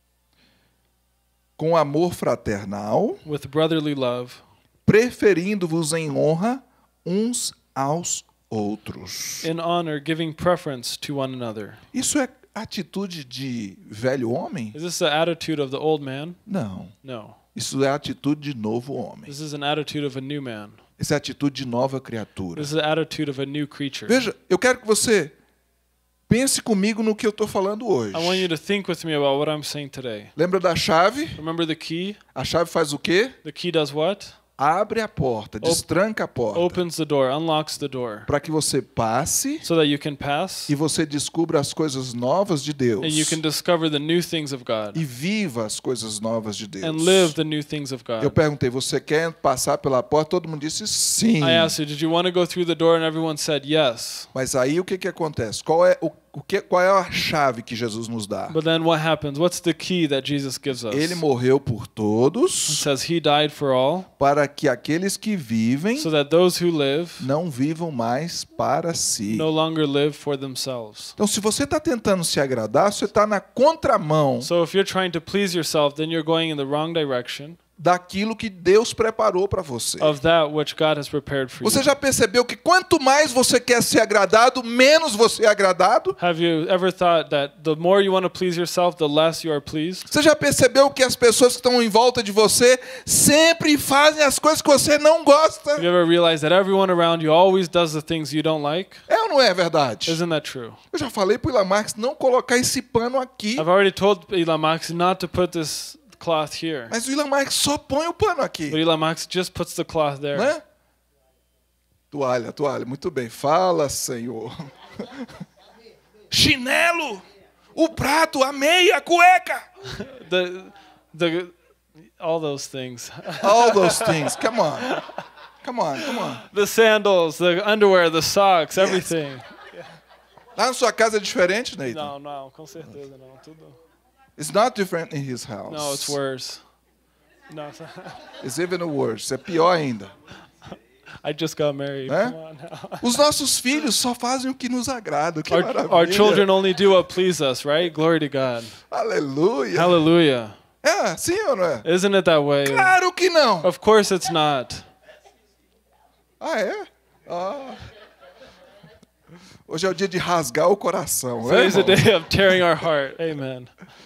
Com amor fraternal, with brotherly love, preferindo-vos em honra uns aos outros. in honor, giving preference to one another. Isso é atitude de velho homem? Is this the attitude of the old man? Não. No. Isso é atitude de novo homem. This is an attitude of a new man. Isso é atitude de nova criatura. This is the attitude of a new creature. Veja, eu quero que você pense comigo no que eu estou falando hoje. I want you to think with me about what I'm saying today. Lembra da chave? Remember the key? A chave faz o quê? The key does what? Abre a porta, destranca a porta, Opens the door, unlocks the door, para que você passe so that you can pass e você descubra as coisas novas de Deus and you can discover the new things of God e viva as coisas novas de Deus. and live the new things of Eu God. perguntei, você quer passar pela porta? Todo mundo disse sim. I asked you, did you want to go through the door? And everyone said yes. Mas aí o que acontece? Qual é a chave que Jesus nos dá? But then what happens? What's the key that Jesus gives us? Ele It morreu por todos says he died for all, para que aqueles que vivem so that those who live não vivam mais para si. no longer live for themselves. Então, se você está tentando se agradar, você está na contramão So if you're trying to please yourself, then you're going in the wrong direction daquilo que Deus preparou para você. of that which God has prepared for Você you. já percebeu que quanto mais você quer ser agradado, menos você é agradado? Have you ever thought that the more you want to please yourself, the less you are pleased? Você já percebeu que as pessoas que estão em volta de você sempre fazem as coisas que você não gosta? Have you ever realized that everyone around you always does the things you don't like? É ou não é verdade? Isn't that true? Eu já falei para o Elon Musk não colocar esse pano aqui. I've already told Elon Musk not to put this cloth here. Mas o Elon Musk só põe o pano aqui. But Elon Musk just puts the cloth there. Né? Toalha. Muito bem. Fala, Senhor. Chinelo, o prato, a meia, a cueca. All those things. All those things. Come on. The sandals, the underwear, the socks, everything. Lá na sua casa é diferente, Nathan? Não, com certeza não. Tudo. It's not different in his house. No, it's worse. No, It's even worse. É pior ainda. I just got married. Né? Come on now. Os nossos filhos só fazem o que nos agrada. Que maravilha. Our children only do what please us, right? Glory to God. Aleluia. Hallelujah. É, sim ou não é? Isn't it that way? Claro que não. Of course it's not. Ah, é? Ah. Hoje é o dia de rasgar o coração. Today's a irmão? day of tearing our heart. Amen.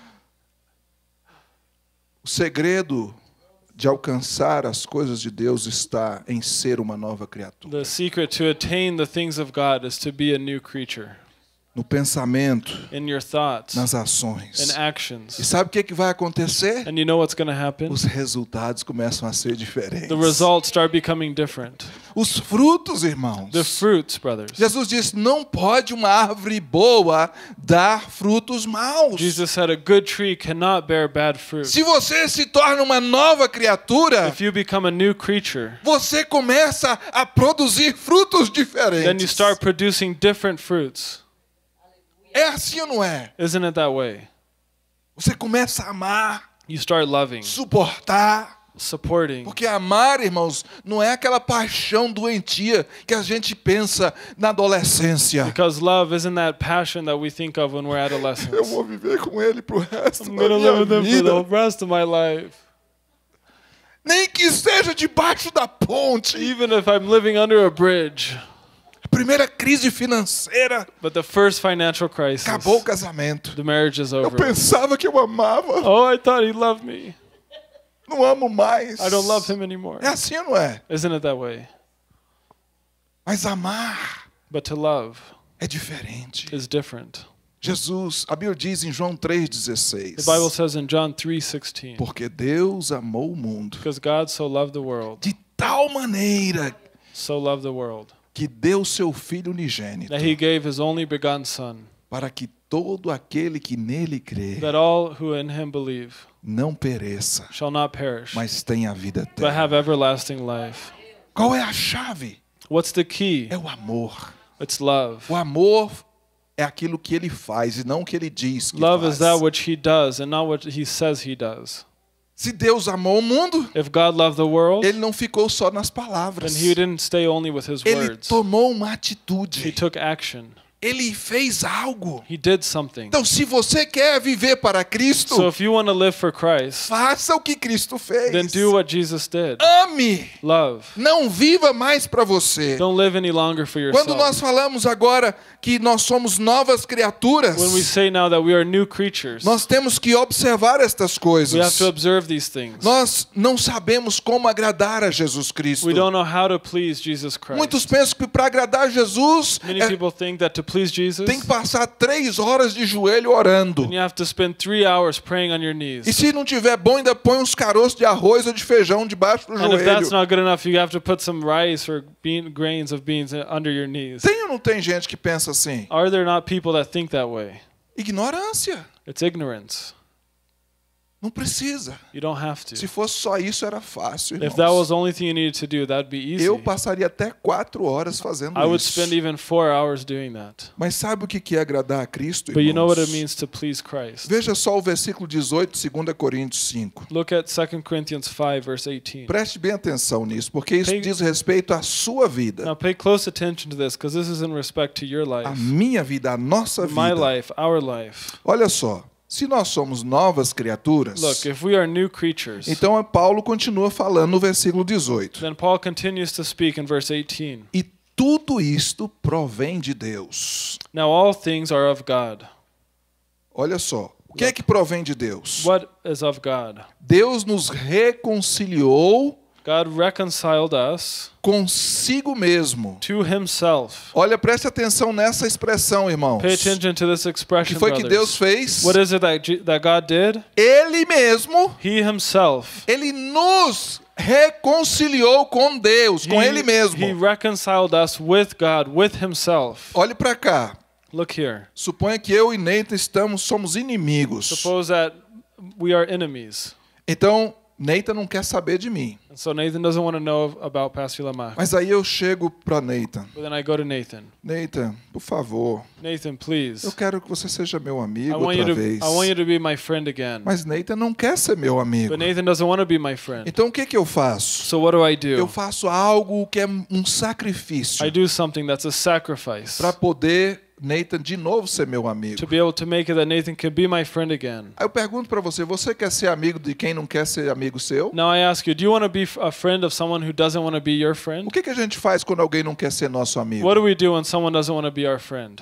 O segredo de alcançar as coisas de Deus está em ser uma nova criatura. The secret to attain the things of God is to be a new creature. No pensamento, In your thoughts, nas in ações. E actions. sabe o que vai acontecer? And you know what's going to happen? Os resultados começam a ser diferentes. The results start becoming different. Os frutos, irmãos. The fruits, brothers. Jesus disse, não pode uma árvore boa dar frutos maus. Jesus said a good tree cannot bear bad fruit. Se você se torna uma nova criatura, If you become a new creature, você começa a produzir frutos then you diferentes. start producing different fruits. É assim ou não é? Isn't it that way? Você começa a amar, You start loving, suportar. supporting. Porque amar, irmãos, não é aquela paixão doentia que a gente pensa na adolescência. Because love isn't that passion that we think of when we're Eu adolescents. vou viver com ele pro resto I'm da going to minha live with them for vida. the rest of my life. Nem que seja debaixo da ponte. Even if I'm living under a bridge. A primeira crise financeira, But the first financial crisis, acabou o casamento. the marriage is Eu over. pensava que eu amava, Oh, I thought he loved me. não amo mais. I don't love him anymore. É assim ou não é? Isn't it that way? Mas amar But to love é diferente. is different. Jesus, a Bíblia diz em João 3,16. The Bible says in John 3:16, Porque Deus amou o mundo because God so loved the world, de tal maneira so loved the world, que deu seu Filho unigênito, that he gave his only begotten Son, para que todo aquele que nele crê that all who in him believe não pereça, shall not perish, mas tenha a vida but eterna. have everlasting life. Qual é a chave? What's the key? É o amor. It's love. O amor é aquilo que ele faz e não o que ele diz que Love faz. is that which he does and not what he says he does. Se Deus amou o mundo, If God loved the world, ele não ficou só nas then palavras. he didn't stay only with his Ele words. tomou uma He atitude. took action. Ele fez algo. He did something. Então, se você quer viver para Cristo, So if you want to live for Christ, faça o que Cristo fez. then do what Jesus did. Ame. Love. Não viva mais para você. Don't live any longer for Quando yourself. nós falamos agora que nós somos novas criaturas, When we say now that we are new creatures, nós temos que observar estas we have coisas. to observe these things. Nós não sabemos como agradar a Jesus Cristo. We don't know how to please Jesus Christ. Muitos pensam que para agradar Jesus Many people think that to please Jesus, tem que passar 3 horas de joelho orando. you have to spend 3 hours praying on your knees. E se não tiver bom, ainda põe uns caroços de arroz ou de feijão debaixo do And if that's joelho. not good enough, you have to put some rice or grains of beans under your knees. Tem ou não tem gente que pensa assim? Are there not people that think that way? Ignorância. It's ignorance. Não precisa. You don't have to. Se fosse só isso, era fácil, If that irmãos. was the only thing you needed to do, that'd be easy. Eu passaria até 4 horas fazendo I would isso. spend even 4 hours doing that. Mas sabe o que é agradar a Cristo, But you know what it irmãos? means to please Christ. Veja só o versículo 18, 2 Coríntios 5. Look at 2 Corinthians 5, verse 18. Preste bem atenção nisso, porque isso Pay- diz respeito à sua vida, Now pay close attention to this, because this is in respect to your à life, minha vida, à nossa my vida. life, our life. Olha só, se nós somos novas criaturas, Look, if we are new creatures, então Paulo continua falando no versículo 18. then Paul continues to speak in verse 18. E tudo isto provém de Deus. Now all things are of God. Olha só, o que é que provém de Deus? What is of God? Deus nos reconciliou God reconciled us consigo mesmo. to himself. Olha, preste atenção nessa expressão, irmãos. Pay attention to this O expression, que foi que Deus brothers. fez? What is it that God did? Ele mesmo, He himself. ele nos reconciliou com Deus, com ele He mesmo. reconciled us with God, with himself. Olhe para cá. Look here. Suponha que eu e Neita somos inimigos. Suppose that we are enemies. Então, Neita não quer saber de mim. And so Nathan doesn't want to know about Pastor Lamar. Mas aí eu chego para Neita. But then I go to Nathan. Neita, por favor, Nathan, please. eu quero que você seja meu amigo I want outra vez. you to be my friend again. Mas Neita não quer ser meu amigo. But Nathan doesn't want to be my friend. Então o que eu faço? So what do I Eu do? faço algo que é um sacrifício I do something that's a sacrifice para poder Nathan de novo ser meu amigo. to be able to make it that Nathan can be my friend again. Aí eu pergunto para você, você quer ser amigo de quem não quer ser amigo seu? Now I ask you, do you want to be a friend of someone who doesn't want to be your friend? O que a gente faz quando alguém não quer ser nosso amigo? What do we do when someone doesn't want to be our friend?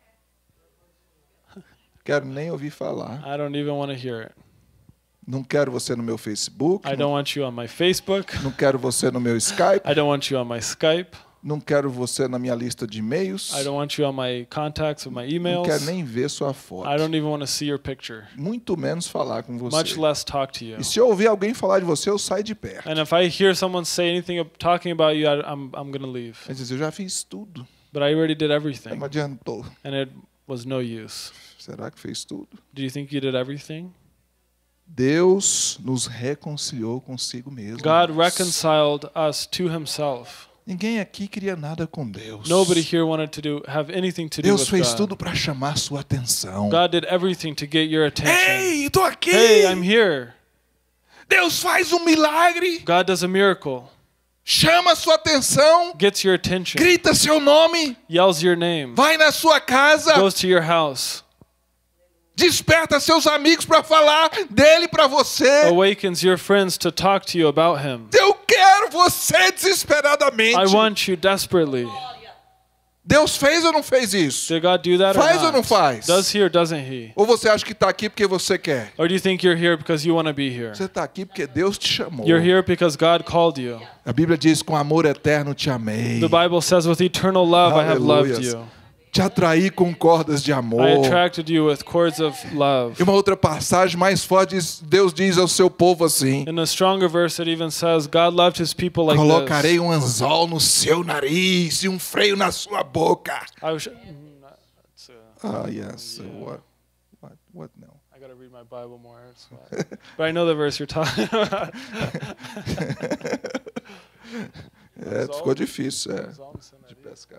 Quero nem ouvir falar. I don't even want to hear it. Não quero você no meu Facebook. I don't want you on my Facebook. Não quero você no meu Skype. I don't want you on my Skype. Não quero você na minha lista de e-mails. I don't want you on my contacts with my Não emails. quero nem ver sua foto. I don't even want to see your picture. Muito menos falar com você. Much less talk to you. E se eu ouvir alguém falar de você, eu saio de perto. And if I hear someone say anything talking about you, I'm going to leave. Ele diz, eu já fiz tudo. But I already did Não everything, adiantou. and it was no use. Será que fez tudo? Do you think you did everything? Deus nos reconciliou consigo mesmo. God irmãos. reconciled us to himself. Ninguém aqui queria nada com Deus. Nobody here wanted to have anything to do Deus with fez God. tudo para chamar sua atenção. God did everything to get your attention. Ei, tô aqui! Hey, I'm here. Deus faz um milagre, God does a miracle, chama sua atenção, gets your attention, grita seu nome, yells your name, vai na sua casa, goes to your house, desperta seus amigos para falar dele para você. awakens your friends to talk to you about him. Eu quero você desesperadamente. I want you desperately. Deus fez ou não fez isso? Did God do that Faz or ou não not? faz? Does he or doesn't he? Ou você acha que está aqui porque você quer? Or do you think you're here because you want to be here? Você está aqui porque Deus te chamou. You're here because God called you. A Bíblia diz, com amor eterno te amei. The Bible says, with eternal love I have loved Aleluias. you. Te atraí com cordas de amor. I attracted you with cords of love. E uma outra passagem mais forte, Deus diz ao seu povo assim: In a stronger verse, it even says, God loved his people like colocarei this. um anzol no seu nariz e um freio na sua boca. I was, Ah, yes. What now? I gotta read my Bible more. That's why. But I know the verse you're talking about. É, ficou difícil, de pescar.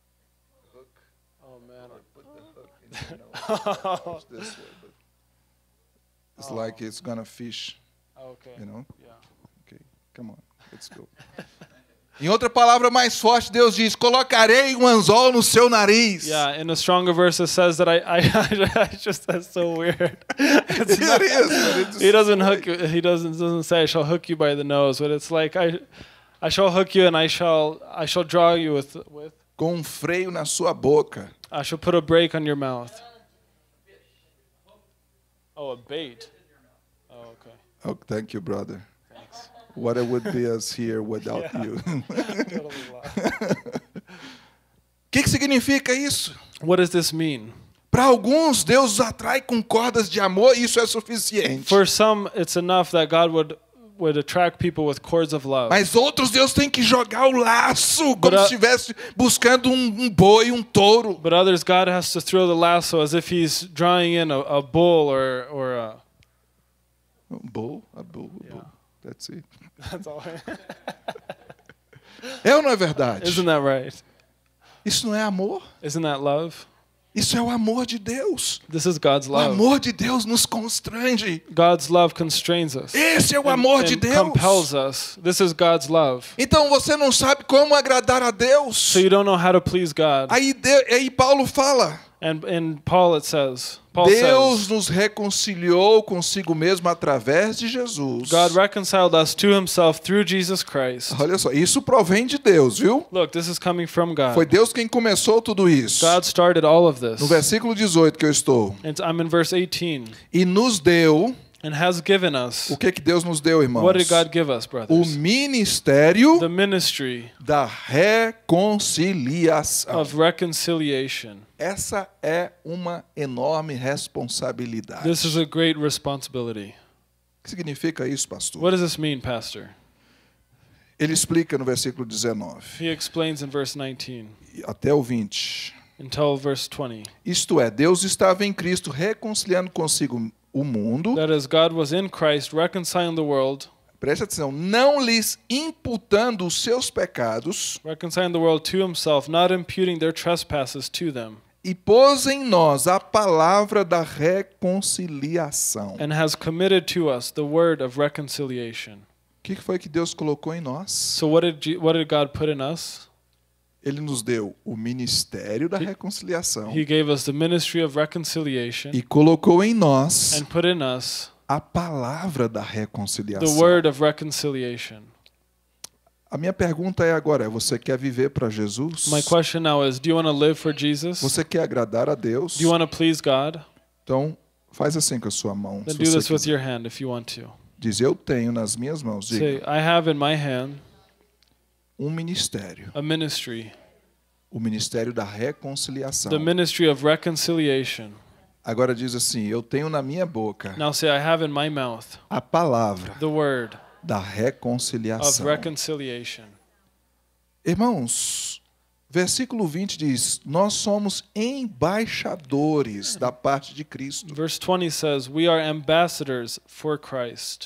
Oh man. This way, but it's like it's gonna fish, Okay. you know? Yeah. Okay, come on, let's go. Em outra palavra mais forte, Deus diz: colocarei um anzol no seu nariz. Yeah, in a stronger verse it says that I just, that's so weird. It's It not- is, but it's he doesn't hook you, he doesn't say I shall hook you by the nose, but it's like I shall hook you and I shall draw you with com um freio na sua boca. I shall put a break on your mouth. Oh, a bait. Oh, okay. Oh, thank you, brother. Thanks. What it would be us here without you. Totally lost. O que significa isso? What does this mean? Para alguns, Deus os atrai com cordas de amor e isso é suficiente. For some, it's enough that God would attract people with cords of love. Mas outros, Deus tem que jogar o laço, como But, se estivesse buscando um boi, um touro. But others, God has to throw the lasso as if He's drawing in a bull or a. Um bull, a bull, a bull. That's it. That's all. É ou não é verdade? Isn't that right? Isso não é amor? Isn't that love? Isso é o amor de Deus. This is God's O love. amor de Deus nos constrange. God's love constrains us. Esse é o amor de And Deus. compels us. This is God's love. Então você não sabe como agradar a Deus. So you don't know how to please God. Aí Paulo fala: And in Paul it says, Deus nos reconciliou consigo mesmo através de Jesus. God reconciled us to Himself through Jesus Christ. Olha só, isso provém de Deus, viu? Look, this is coming from God. Foi Deus quem começou tudo isso. God started all of this. No versículo 18 que eu estou. I'm in verse 18. E nos deu, And has given us. o que Deus nos deu, irmãos? What did God give us, O brothers? ministério The ministry da reconciliação. of reconciliation. Essa é uma enorme responsabilidade. This is a great responsibility. O que significa isso, pastor? What does this mean, Pastor? Ele explica no versículo 19 He explains in verse 19 até o 20. until verse 20. Isto é, Deus estava em Cristo reconciliando consigo o mundo. That is, God was in Christ reconciling the world, Preste atenção, não lhes imputando os seus pecados, reconciling the world to Himself, not imputing their trespasses to them, e pôs em nós a palavra da reconciliação. and has committed to us the word of reconciliation. O que foi que Deus colocou em nós? So what did God put in us? Ele nos deu o ministério da reconciliação He gave us the ministry of reconciliation e colocou em nós and put in us a palavra da reconciliação. the word of reconciliation. A minha pergunta é agora, você quer viver para Jesus? My question now is, do you want to live for Jesus? Você quer agradar a Deus? Do you want to please God? Então, faz assim com a sua mão. Then se do você this with quiser. your hand if you want to. Diz, eu tenho nas minhas mãos, diga, Say, I have in my hand um ministério. a ministry, O ministério da reconciliação. the ministry of reconciliation. Agora diz assim, eu tenho na minha boca Now say, I have in my mouth a palavra the word da of reconciliação. reconciliation. Irmãos, versículo 20 diz, nós somos embaixadores da parte de Cristo. Verse 20 says, we are ambassadors for Christ.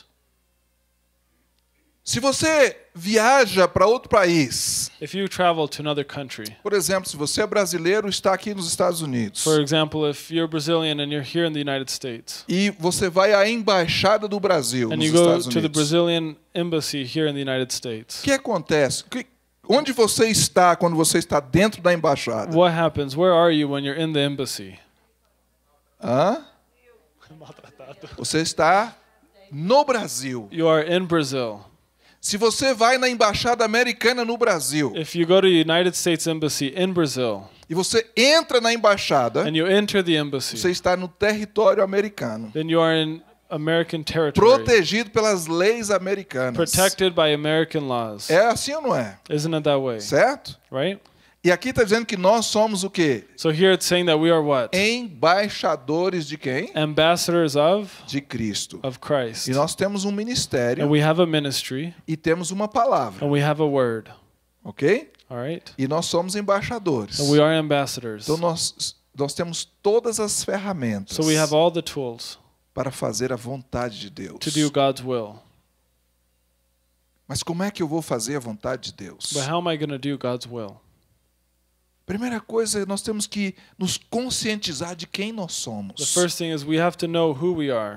Se você viaja para outro país, If you travel to another country, por exemplo, se você é brasileiro e está aqui nos Estados Unidos, for example, if you're Brazilian and you're here in the United States, e você vai à embaixada do Brasil and nos you go Estados to the Unidos, Brazilian embassy here in the United States, o que acontece? Onde você está quando você está dentro da embaixada? what happens? Where are you when you're in the embassy? Hã? Você está no Brasil. You are in Brazil. Se você vai na embaixada americana no Brasil If you go to the United States Embassy in Brazil e você entra na embaixada, and you enter the embassy, você está no território americano, then you are in American territory, protegido pelas leis americanas. protected by American laws. É assim ou não é? Isn't it that way? Certo? Right? E aqui está dizendo que nós somos o quê? So here it's saying that we are what? Embaixadores de quem? Ambassadors De Cristo. of Christ. E nós temos um ministério And we have a ministry e temos uma palavra, and we have a word. ok? All right? E nós somos embaixadores. And we are ambassadors. Então nós temos todas as ferramentas So we have all the tools para fazer a vontade de Deus. to do God's will. Mas como é que eu vou fazer a vontade de Deus? But how am I going to do God's will? Primeira coisa, nós temos que nos conscientizar de quem nós The somos. first thing is we have to know who we are.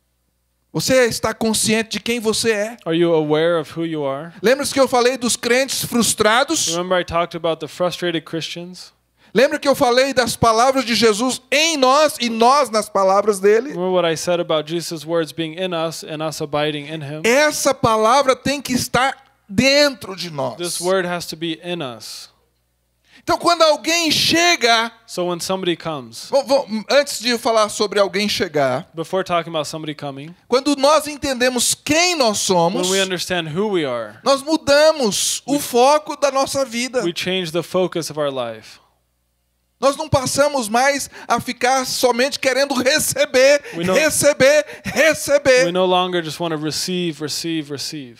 Você está consciente de quem você é? Are you aware of who you are? Lembra-se que eu falei dos crentes frustrados? Remember I talked about the frustrated Christians? Lembra que eu falei das palavras de Jesus em nós e nós nas palavras dele? Remember what I said about Jesus' words being in us and us abiding in him? Essa palavra tem que estar dentro de nós. This word has to be in us. Então, quando alguém chega, So when somebody comes, antes de eu falar sobre alguém chegar, before talking about somebody coming, quando nós entendemos quem nós somos, when we understand who we are, nós mudamos o foco da nossa vida. we change the focus of our life. Nós não passamos mais a ficar somente querendo receber, We no- receber, receber. We no longer just want to receive, receive, receive.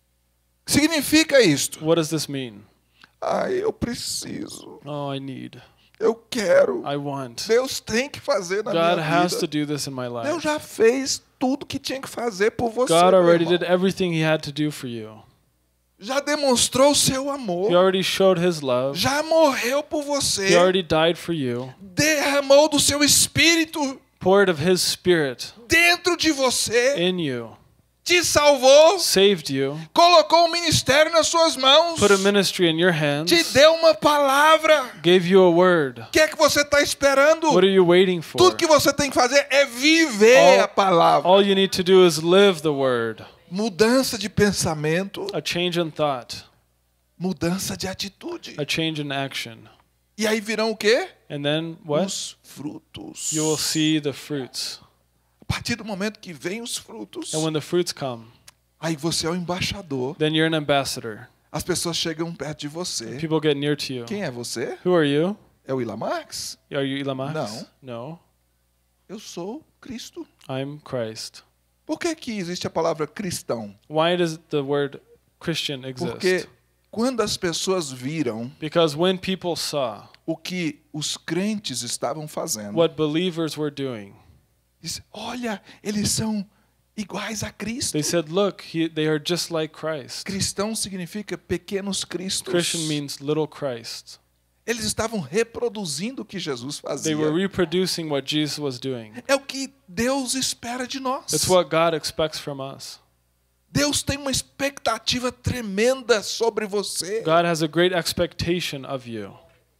Significa isto. What does this mean? Ai, eu preciso, Oh, I need. eu quero. I want. Deus tem que fazer na God minha has to vida. do this in my Deus life. já fez tudo que tinha que fazer por você. God meu already irmão. did everything he had to do for you. Já demonstrou o seu amor. He already showed his love. Já morreu por você. He already died for you. Derramou do seu espírito Poured of his spirit dentro de você. in you. Te salvou. Saved you. Colocou o ministério nas suas mãos. Put a ministry in your Te hands. deu uma palavra. Gave you a word. O que é que você está esperando? What are you waiting for? Tudo que você tem que fazer é viver a palavra. All you need to do is live the word. Mudança de pensamento, A change in thought. mudança de atitude. A change in action. E aí virão o quê? And then what? Os frutos. You will see the fruits. A partir do momento que vem os frutos, And when the fruits come, aí você é o embaixador. then you're an ambassador. As pessoas chegam perto de você. People get near to you. Quem é você? Who are you? É o Ilan Marx? Are you Elon Musk? Não. No. Eu sou Cristo. I'm Christ. Por que que existe a palavra cristão? Why does the word Christian Porque exist? quando as pessoas viram Because when people saw o que os crentes estavam fazendo, what believers were doing, disse, olha, eles são iguais a Cristo. they said, look, they are just like Christ. Cristão significa pequenos cristos. Christian means little Christ. Eles estavam reproduzindo o que Jesus They fazia. were reproducing what Jesus was doing. É o que Deus espera de nós. It's what God expects from us. Deus tem uma expectativa tremenda sobre você. God has a great expectation of you.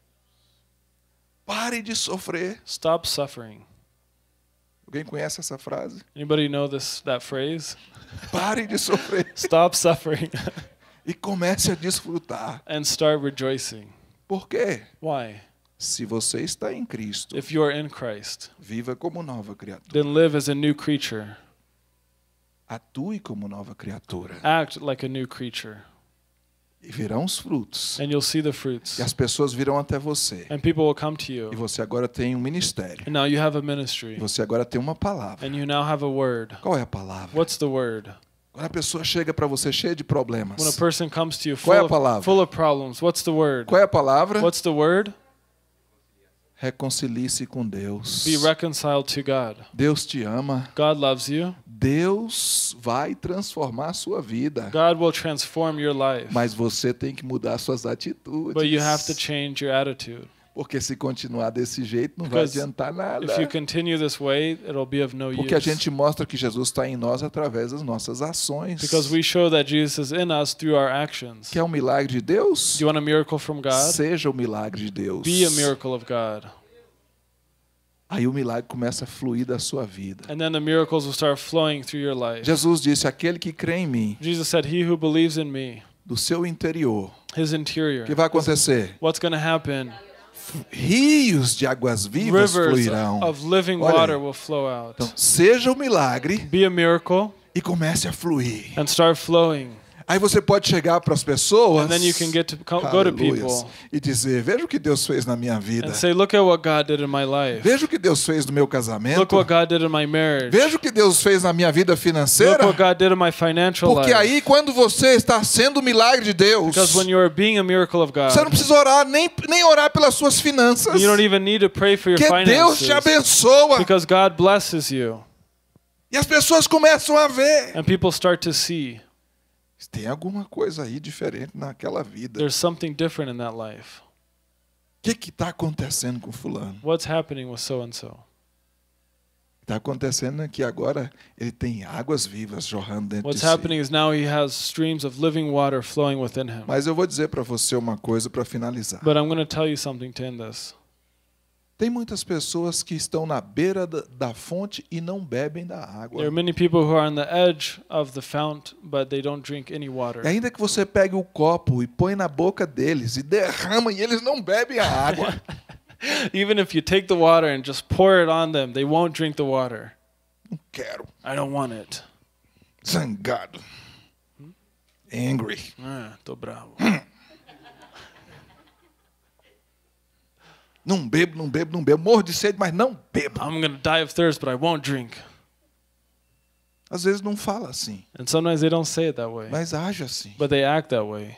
Pare de sofrer. Stop suffering. Alguém conhece essa frase? Anybody know that phrase? Pare de sofrer Stop suffering e comece a desfrutar. and start rejoicing. Por quê? Why? Se você está em Cristo, If you are in Christ, viva como nova criatura. then live as a new creature. Atue como nova criatura. Act like a new creature. E virão os frutos. And you'll see the fruits. E as pessoas virão até você. And people will come to E you. você agora tem um ministério. And now you have a E ministry. você agora tem uma palavra. And you now have a word. Qual é a palavra? What's the word? Quando a pessoa chega para você cheia de problemas. When a person comes to you Qual é a palavra? full of problems, what's the word? Qual é a palavra? What's the word? Reconcilie-se com Deus. Be reconciled to God. Deus te ama. God loves you. Deus vai transformar a sua vida. God will transform your life. Mas você tem que mudar suas atitudes. But you have to change your attitude. Porque se continuar desse jeito, não vai Because adiantar nada. If you continue this way, it'll be of no Porque a use. gente mostra que Jesus está em nós através das nossas ações. Because we show that Jesus is in us through our actions. Quer um milagre de Deus? Do you want a miracle from God? Seja o milagre de Deus. Be a miracle of God. Aí o milagre começa a fluir da sua vida. And then the miracles will start flowing through your life. Jesus disse, aquele que crê em mim, Jesus said, he who believes in me, do seu interior, his o interior, que vai acontecer? what's going to happen? Rios de águas vivas Rivers fluirão. of living Olha aí. water will flow out. Então, seja o milagre Be a miracle e comece a fluir. and start flowing. Aí você pode chegar para as pessoas And then you can get to go to aleluias, people e dizer, veja o que Deus fez na minha vida. and say, look at what God did in my life. Veja o que Deus fez no meu casamento. Look what God did in my marriage. Veja o que Deus fez na minha vida Look financeira. what God did in my financial Porque life. aí, quando você está sendo o milagre de Deus, Because when you are being a miracle of God, você não precisa orar, nem orar pelas suas finanças. you don't even need to pray for your Porque Deus finances. te abençoa. Because God blesses you. E as pessoas começam a ver. And people start to see. Tem alguma coisa aí diferente naquela vida. There's something different in that life. O que está acontecendo com fulano? What's happening with so and so? Está acontecendo é que agora ele tem águas vivas jorrando dentro What's de si. happening is now he has streams of living water flowing within him. Mas eu vou dizer para você uma coisa para finalizar. But I'm going to tell you something to end this. Tem muitas pessoas que estão na beira da fonte e não bebem da água. There are many people who are on the edge of the fount, but they don't drink any water. E ainda que você pegue o copo e põe na boca deles e derrama e eles não bebem a água. Even if you take the water and just pour it on them, they won't drink the water. Não quero. I don't want it. Zangado. Angry. Tô bravo. Não bebo, não bebo, não bebo. Morro de sede, mas não bebo. I'm going to die of thirst, but I won't drink. Às vezes não fala assim, And sometimes they don't say it that way, mas age assim. but they act that way.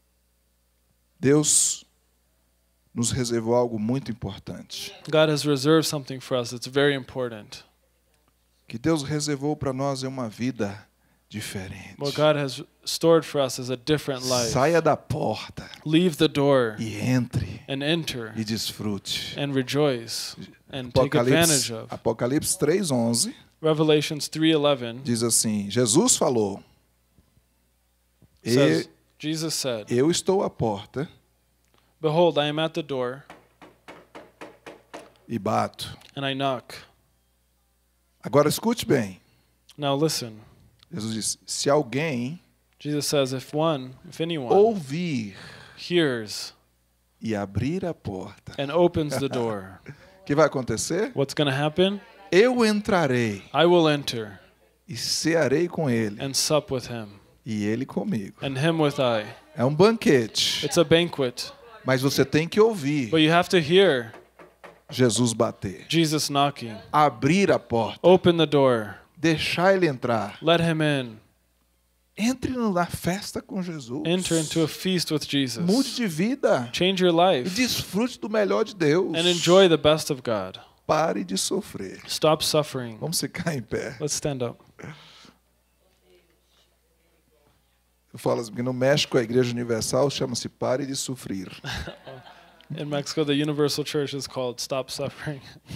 Deus nos reservou algo muito importante. God has reserved something for us that's very important. Que Deus reservou para nós é uma vida diferente. What God has stored for us is a different life. Saia da porta Leave the door e entre and enter e desfrute. and rejoice and take advantage of. Apocalipse 3:11 Revelations 3:11 diz assim: Jesus falou, says, Jesus said, eu estou à porta "Behold, I am at the door e bato. and I knock." Agora escute bem. Now listen. Jesus disse: se alguém Jesus says, if anyone ouvir hears e abrir a porta, and opens the door, o que vai acontecer? what's going to happen? Eu entrarei I will enter e cearei com ele and sup with him, e ele comigo. and him with I. É um banquete, It's a banquet, mas você tem que ouvir but you have to hear Jesus bater, Jesus knocking. abrir a porta, Open the door. deixar ele entrar. Let him in. Entre na festa com Jesus. Enter into a feast with Jesus. Mude de vida Change your e life desfrute do melhor de Deus. and enjoy the best of God. Pare de sofrer. Stop suffering. Vamos ficar em pé. Let's stand up. Eu falo assim, porque no México a Igreja Universal chama-se Pare de Sofrer. In Mexico, the Universal Church is called Stop Suffering.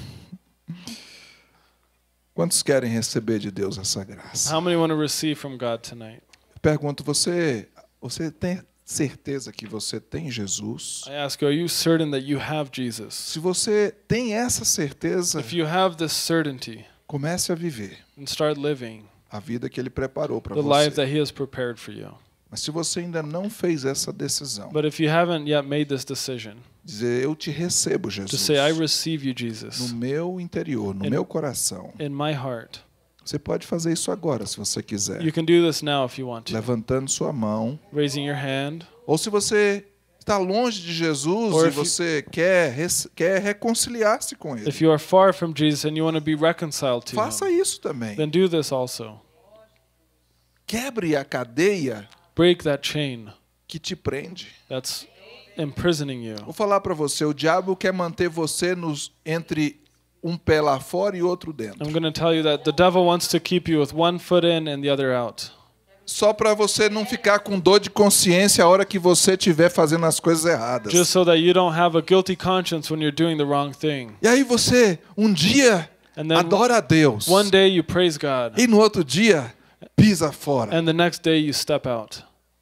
Quantos querem receber de Deus essa graça? How many want to receive from God tonight? Pergunto, você tem certeza que você tem Jesus? I ask you, are you certain that you have Jesus? Se você tem essa certeza, If you have this certainty, comece a viver then start living a vida que Ele preparou para the life você. that He has prepared for you. Mas se você ainda não fez essa decisão, But if you haven't yet made this decision, dizer, eu te recebo, to Jesus, say, I receive you, no Jesus, meu interior, no In- meu coração. in my heart. Você pode fazer isso agora, se você quiser. You can do this now if you want to. Levantando sua mão. Raising your hand. Ou se você está longe de Jesus Or e if you- você quer reconciliar-se com Ele, If you are far from Jesus and you want to be reconciled to faça Him, isso também. then do this also. Quebre a cadeia Break that chain que te prende. that's imprisoning you. Vou falar para você, o diabo quer manter você entre um pé lá fora e outro dentro. I'm going to tell you that the devil wants to keep you with one foot in and the other out. Só para você não ficar com dor de consciência a hora que você estiver fazendo as coisas erradas. Just so that you don't have a guilty conscience when you're doing the wrong thing. E aí você, um dia, And then adora a Deus. one day you praise God, E no outro dia, pisa fora. and the next day you step out.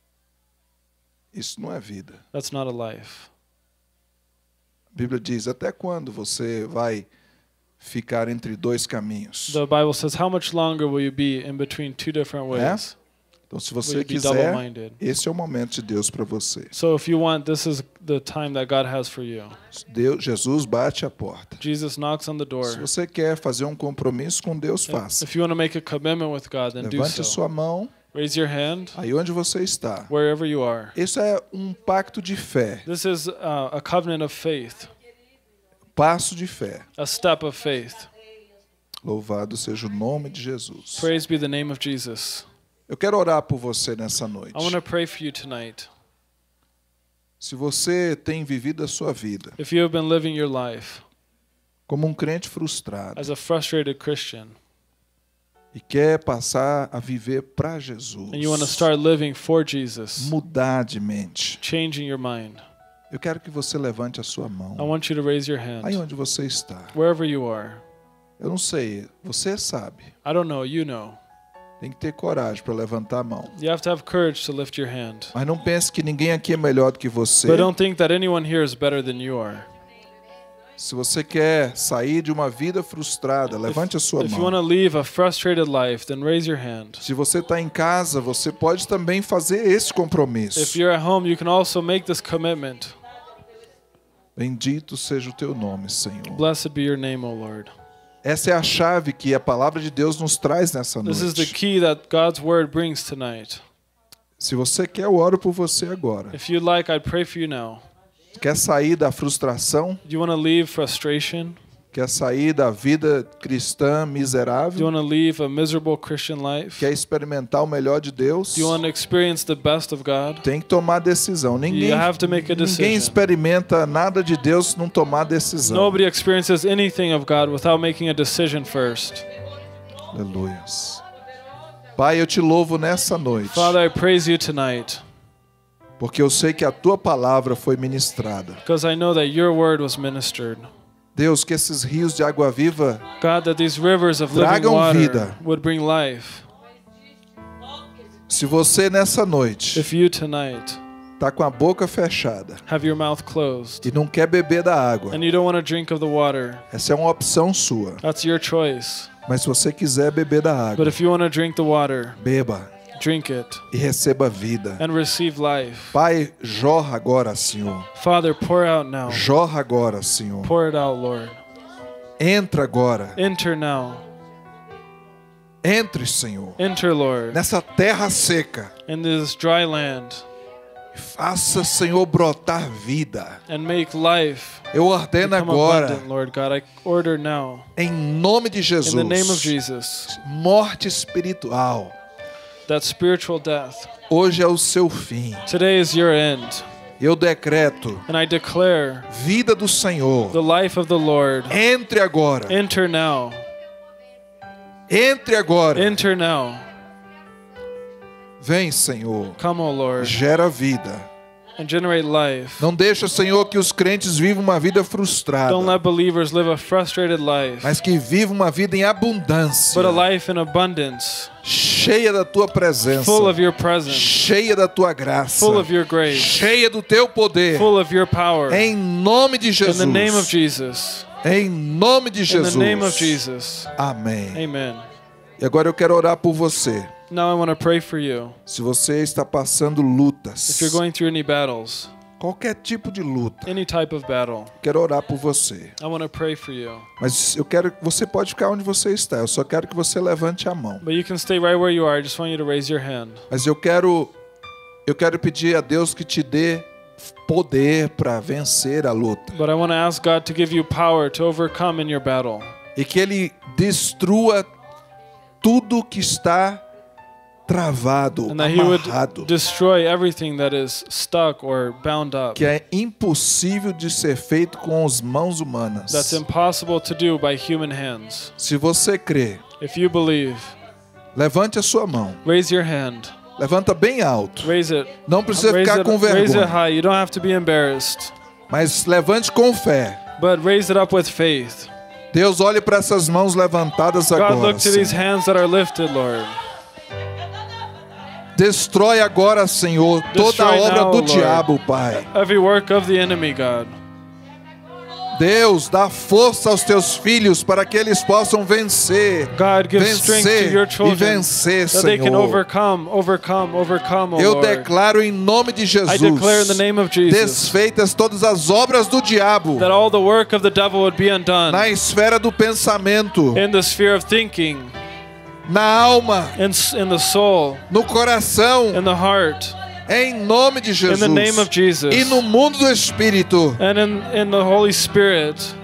Isso não é vida. That's not a life. A Bíblia diz, até quando você vai ficar entre dois caminhos? The Bible says, how much longer will you be in between two different ways? Então, se Will você you be quiser, double-minded? esse é o momento de Deus para você. So if you want, this is the time that God has for you. Jesus bate a porta. Jesus knocks on the Se door. você quer fazer um compromisso com Deus, faça. If you want to make a commitment with God, then do Levante so. sua mão Raise your hand aí onde você está. wherever you are. Isso é um pacto de fé, This is a covenant of faith, passo de fé. a step of faith. Louvado seja o nome de Jesus. Praise be the name of Jesus. Eu quero orar por você nessa noite. I want to pray for you tonight. Se você tem vivido a sua vida If you have been living your life como um crente frustrado as a frustrated Christian, e quer passar a viver para Jesus, and you want to start living for Jesus, mudar de mente, changing your mind, eu quero que você levante a sua mão. I want you to raise your Aí hand, onde você está. wherever you are. Eu não sei, você sabe. I don't know, you know. Tem que ter coragem para levantar a mão. You have to have courage to lift your hand. Mas não pense que ninguém aqui é melhor do que você. But don't think that anyone here is better than you are. Se você quer sair de uma vida frustrada, levante a sua If you want mão. to leave a frustrated life, then raise your hand. Se você está em casa, você pode também fazer esse If compromisso. you're at home, you can also make this commitment. Bendito seja o teu nome, Senhor. Blessed be your name, O Lord. Essa é a chave que a palavra de Deus nos traz nessa This is the noite. key that God's word brings tonight. Se você quer, eu oro por você agora. If you'd like, I'd pray for you now. Quer sair da frustração? Do you want to leave frustration? Quer sair da vida cristã Do you miserável? want to leave a miserable Christian life? Quer experimentar o melhor de Deus? Do you want to experience the best of God? Tem que tomar decisão. Ninguém You have to make a decision. experimenta nada de Deus se não tomar decisão. Nobody experiences anything of God without making a decision first. Aleluias. Pai, eu te louvo nessa noite, Father, I praise you tonight porque eu sei que a tua palavra foi ministrada. because I know that your word was ministered. Deus, que esses rios de água viva God, that these rivers of living Tragam water vida. would bring life. Se você nessa noite If you tonight está com a boca fechada have your mouth closed e não quer beber da água, and you don't want to drink of the water, essa é uma opção sua. that's your choice. Mas se você quiser beber da But água, if you want to drink the water, beba drink it e receba vida. and receive life. Pai, jorra agora, Senhor. Father, pour out now. Jorra agora, Senhor. Pour it out, Lord. Entra agora. Enter now. Entre, Senhor, Enter, Lord, nessa terra seca. in this dry land Faça, Senhor, brotar vida. and make life Eu ordeno become agora, abundant, Lord God. I order now, em nome de Jesus, in the name of Jesus, morte espiritual. that spiritual death. Hoje é o seu fim. Today is your end. Eu decreto And I declare vida do Senhor. the life of the Lord. Entre agora. Enter now. Entre agora. Enter now. Vem, Senhor. Come, O Lord, Gera vida. and generate life. Não deixa, Senhor, que os crentes vivam uma vida frustrada, Don't let believers live a frustrated life, mas que vivam uma vida em abundância, but a life in abundance, cheia da tua presença, full of your presence, cheia da tua graça, full of your grace, cheia do teu poder. full of your power. Em nome de In Jesus. the name of Jesus. Em nome de In Jesus. the name of Jesus. Amém. Amen. E agora eu quero orar por você. Now I want to pray for you. Se você está passando lutas, If you're going through any battles, qualquer tipo de luta, any type of battle, quero orar por você. I want to pray for you. Mas eu quero, você pode ficar onde você está. Eu só quero que você levante a mão. But you can stay right where you are. I just want you to raise your hand. Mas eu quero pedir a Deus que te dê poder para vencer a luta But I want to ask God to give you power to overcome in your battle. e que ele destrua tudo que está travado, And that He would amarrado, destroy everything that is stuck or bound up. que é impossível de ser feito com as mãos humanas. That's impossible to do by human hands. Se você crê, If you believe, levante a sua mão. raise your hand. Levanta bem alto. Raise it. Não precisa ficar com Raise it vergonha, high. You don't have to be embarrassed. mas levante com fé. But raise it up with faith. Deus, olhe para essas mãos levantadas God, agora. look to these Senhor. hands that are lifted, Lord. Destrói agora, Senhor, toda a Destroy obra now, do Lord. diabo, Pai. Every work of the enemy, God. Deus, dá força aos teus filhos para que eles possam vencer. God, give strength to your Vencer e children vencer, that they can Senhor. overcome, oh Eu Lord. declaro em nome de I Jesus, declare in the name of Jesus desfeitas todas as obras do diabo that all the work of the devil would be undone na esfera do pensamento, in the sphere of thinking, na alma, in the soul, no coração, in the heart, em nome de in Jesus. the name of Jesus, E no mundo do Espírito, and in the Holy Spirit,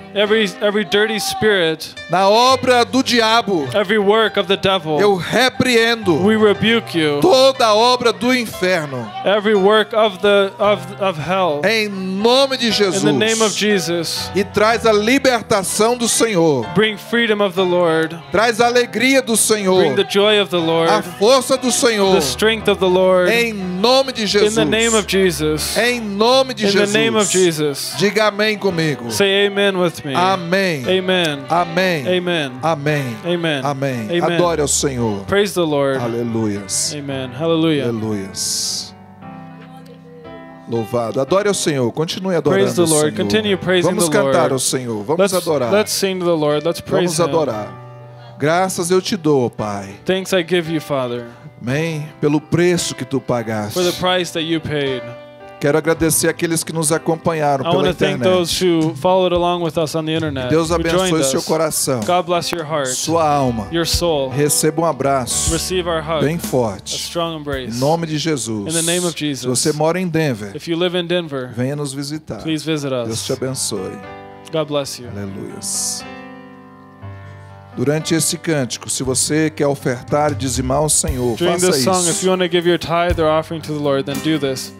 every dirty spirit, na obra do diabo, every work of the devil, eu repreendo we rebuke you. toda obra do inferno. Every work of hell, Em nome de Jesus. in the name of Jesus. E traz a libertação do Senhor. Bring freedom of the Lord. Traz a alegria do Senhor. Bring the joy of the Lord. A força do Senhor. The strength of the Lord. Em nome de Jesus. In the name of Jesus. Em nome de In Jesus. the name of Jesus. Diga amém comigo. Say amen with me. Amém. Amen. Amém. Amen. Amém. Amen. Amém. Amen. Adore ao Senhor. Praise the Lord. Aleluias. Amen. Hallelujah. Aleluias. Louvado. Adore ao Senhor. Continue adorando Praise the ao Lord. Senhor. Continue praising Vamos the cantar Lord. ao Senhor. Vamos adorar. Let's sing to the Lord. Let's praise Vamos Him. adorar. Graças eu te dou, Pai. Thanks I give you, Father, Amém. Pelo preço que tu pagaste. for the price that you paid. Quero agradecer aqueles que nos acompanharam I want pela to thank those internet. who followed along with us on the internet. Deus who abençoe joined seu us. coração, God bless your heart, sua alma. your soul. Receba um abraço Receive our hug, bem a forte. strong embrace. Em nome de Jesus. In the name of Jesus. Se você mora em Denver, If you live in Denver, venha nos visitar. please visit Deus us. te abençoe. God bless you. Aleluias. Durante esse cântico, se você quer ofertar e dizimar ao Senhor, During faça this song, if isso. you want to give your tithe or offering to the Lord, then do this.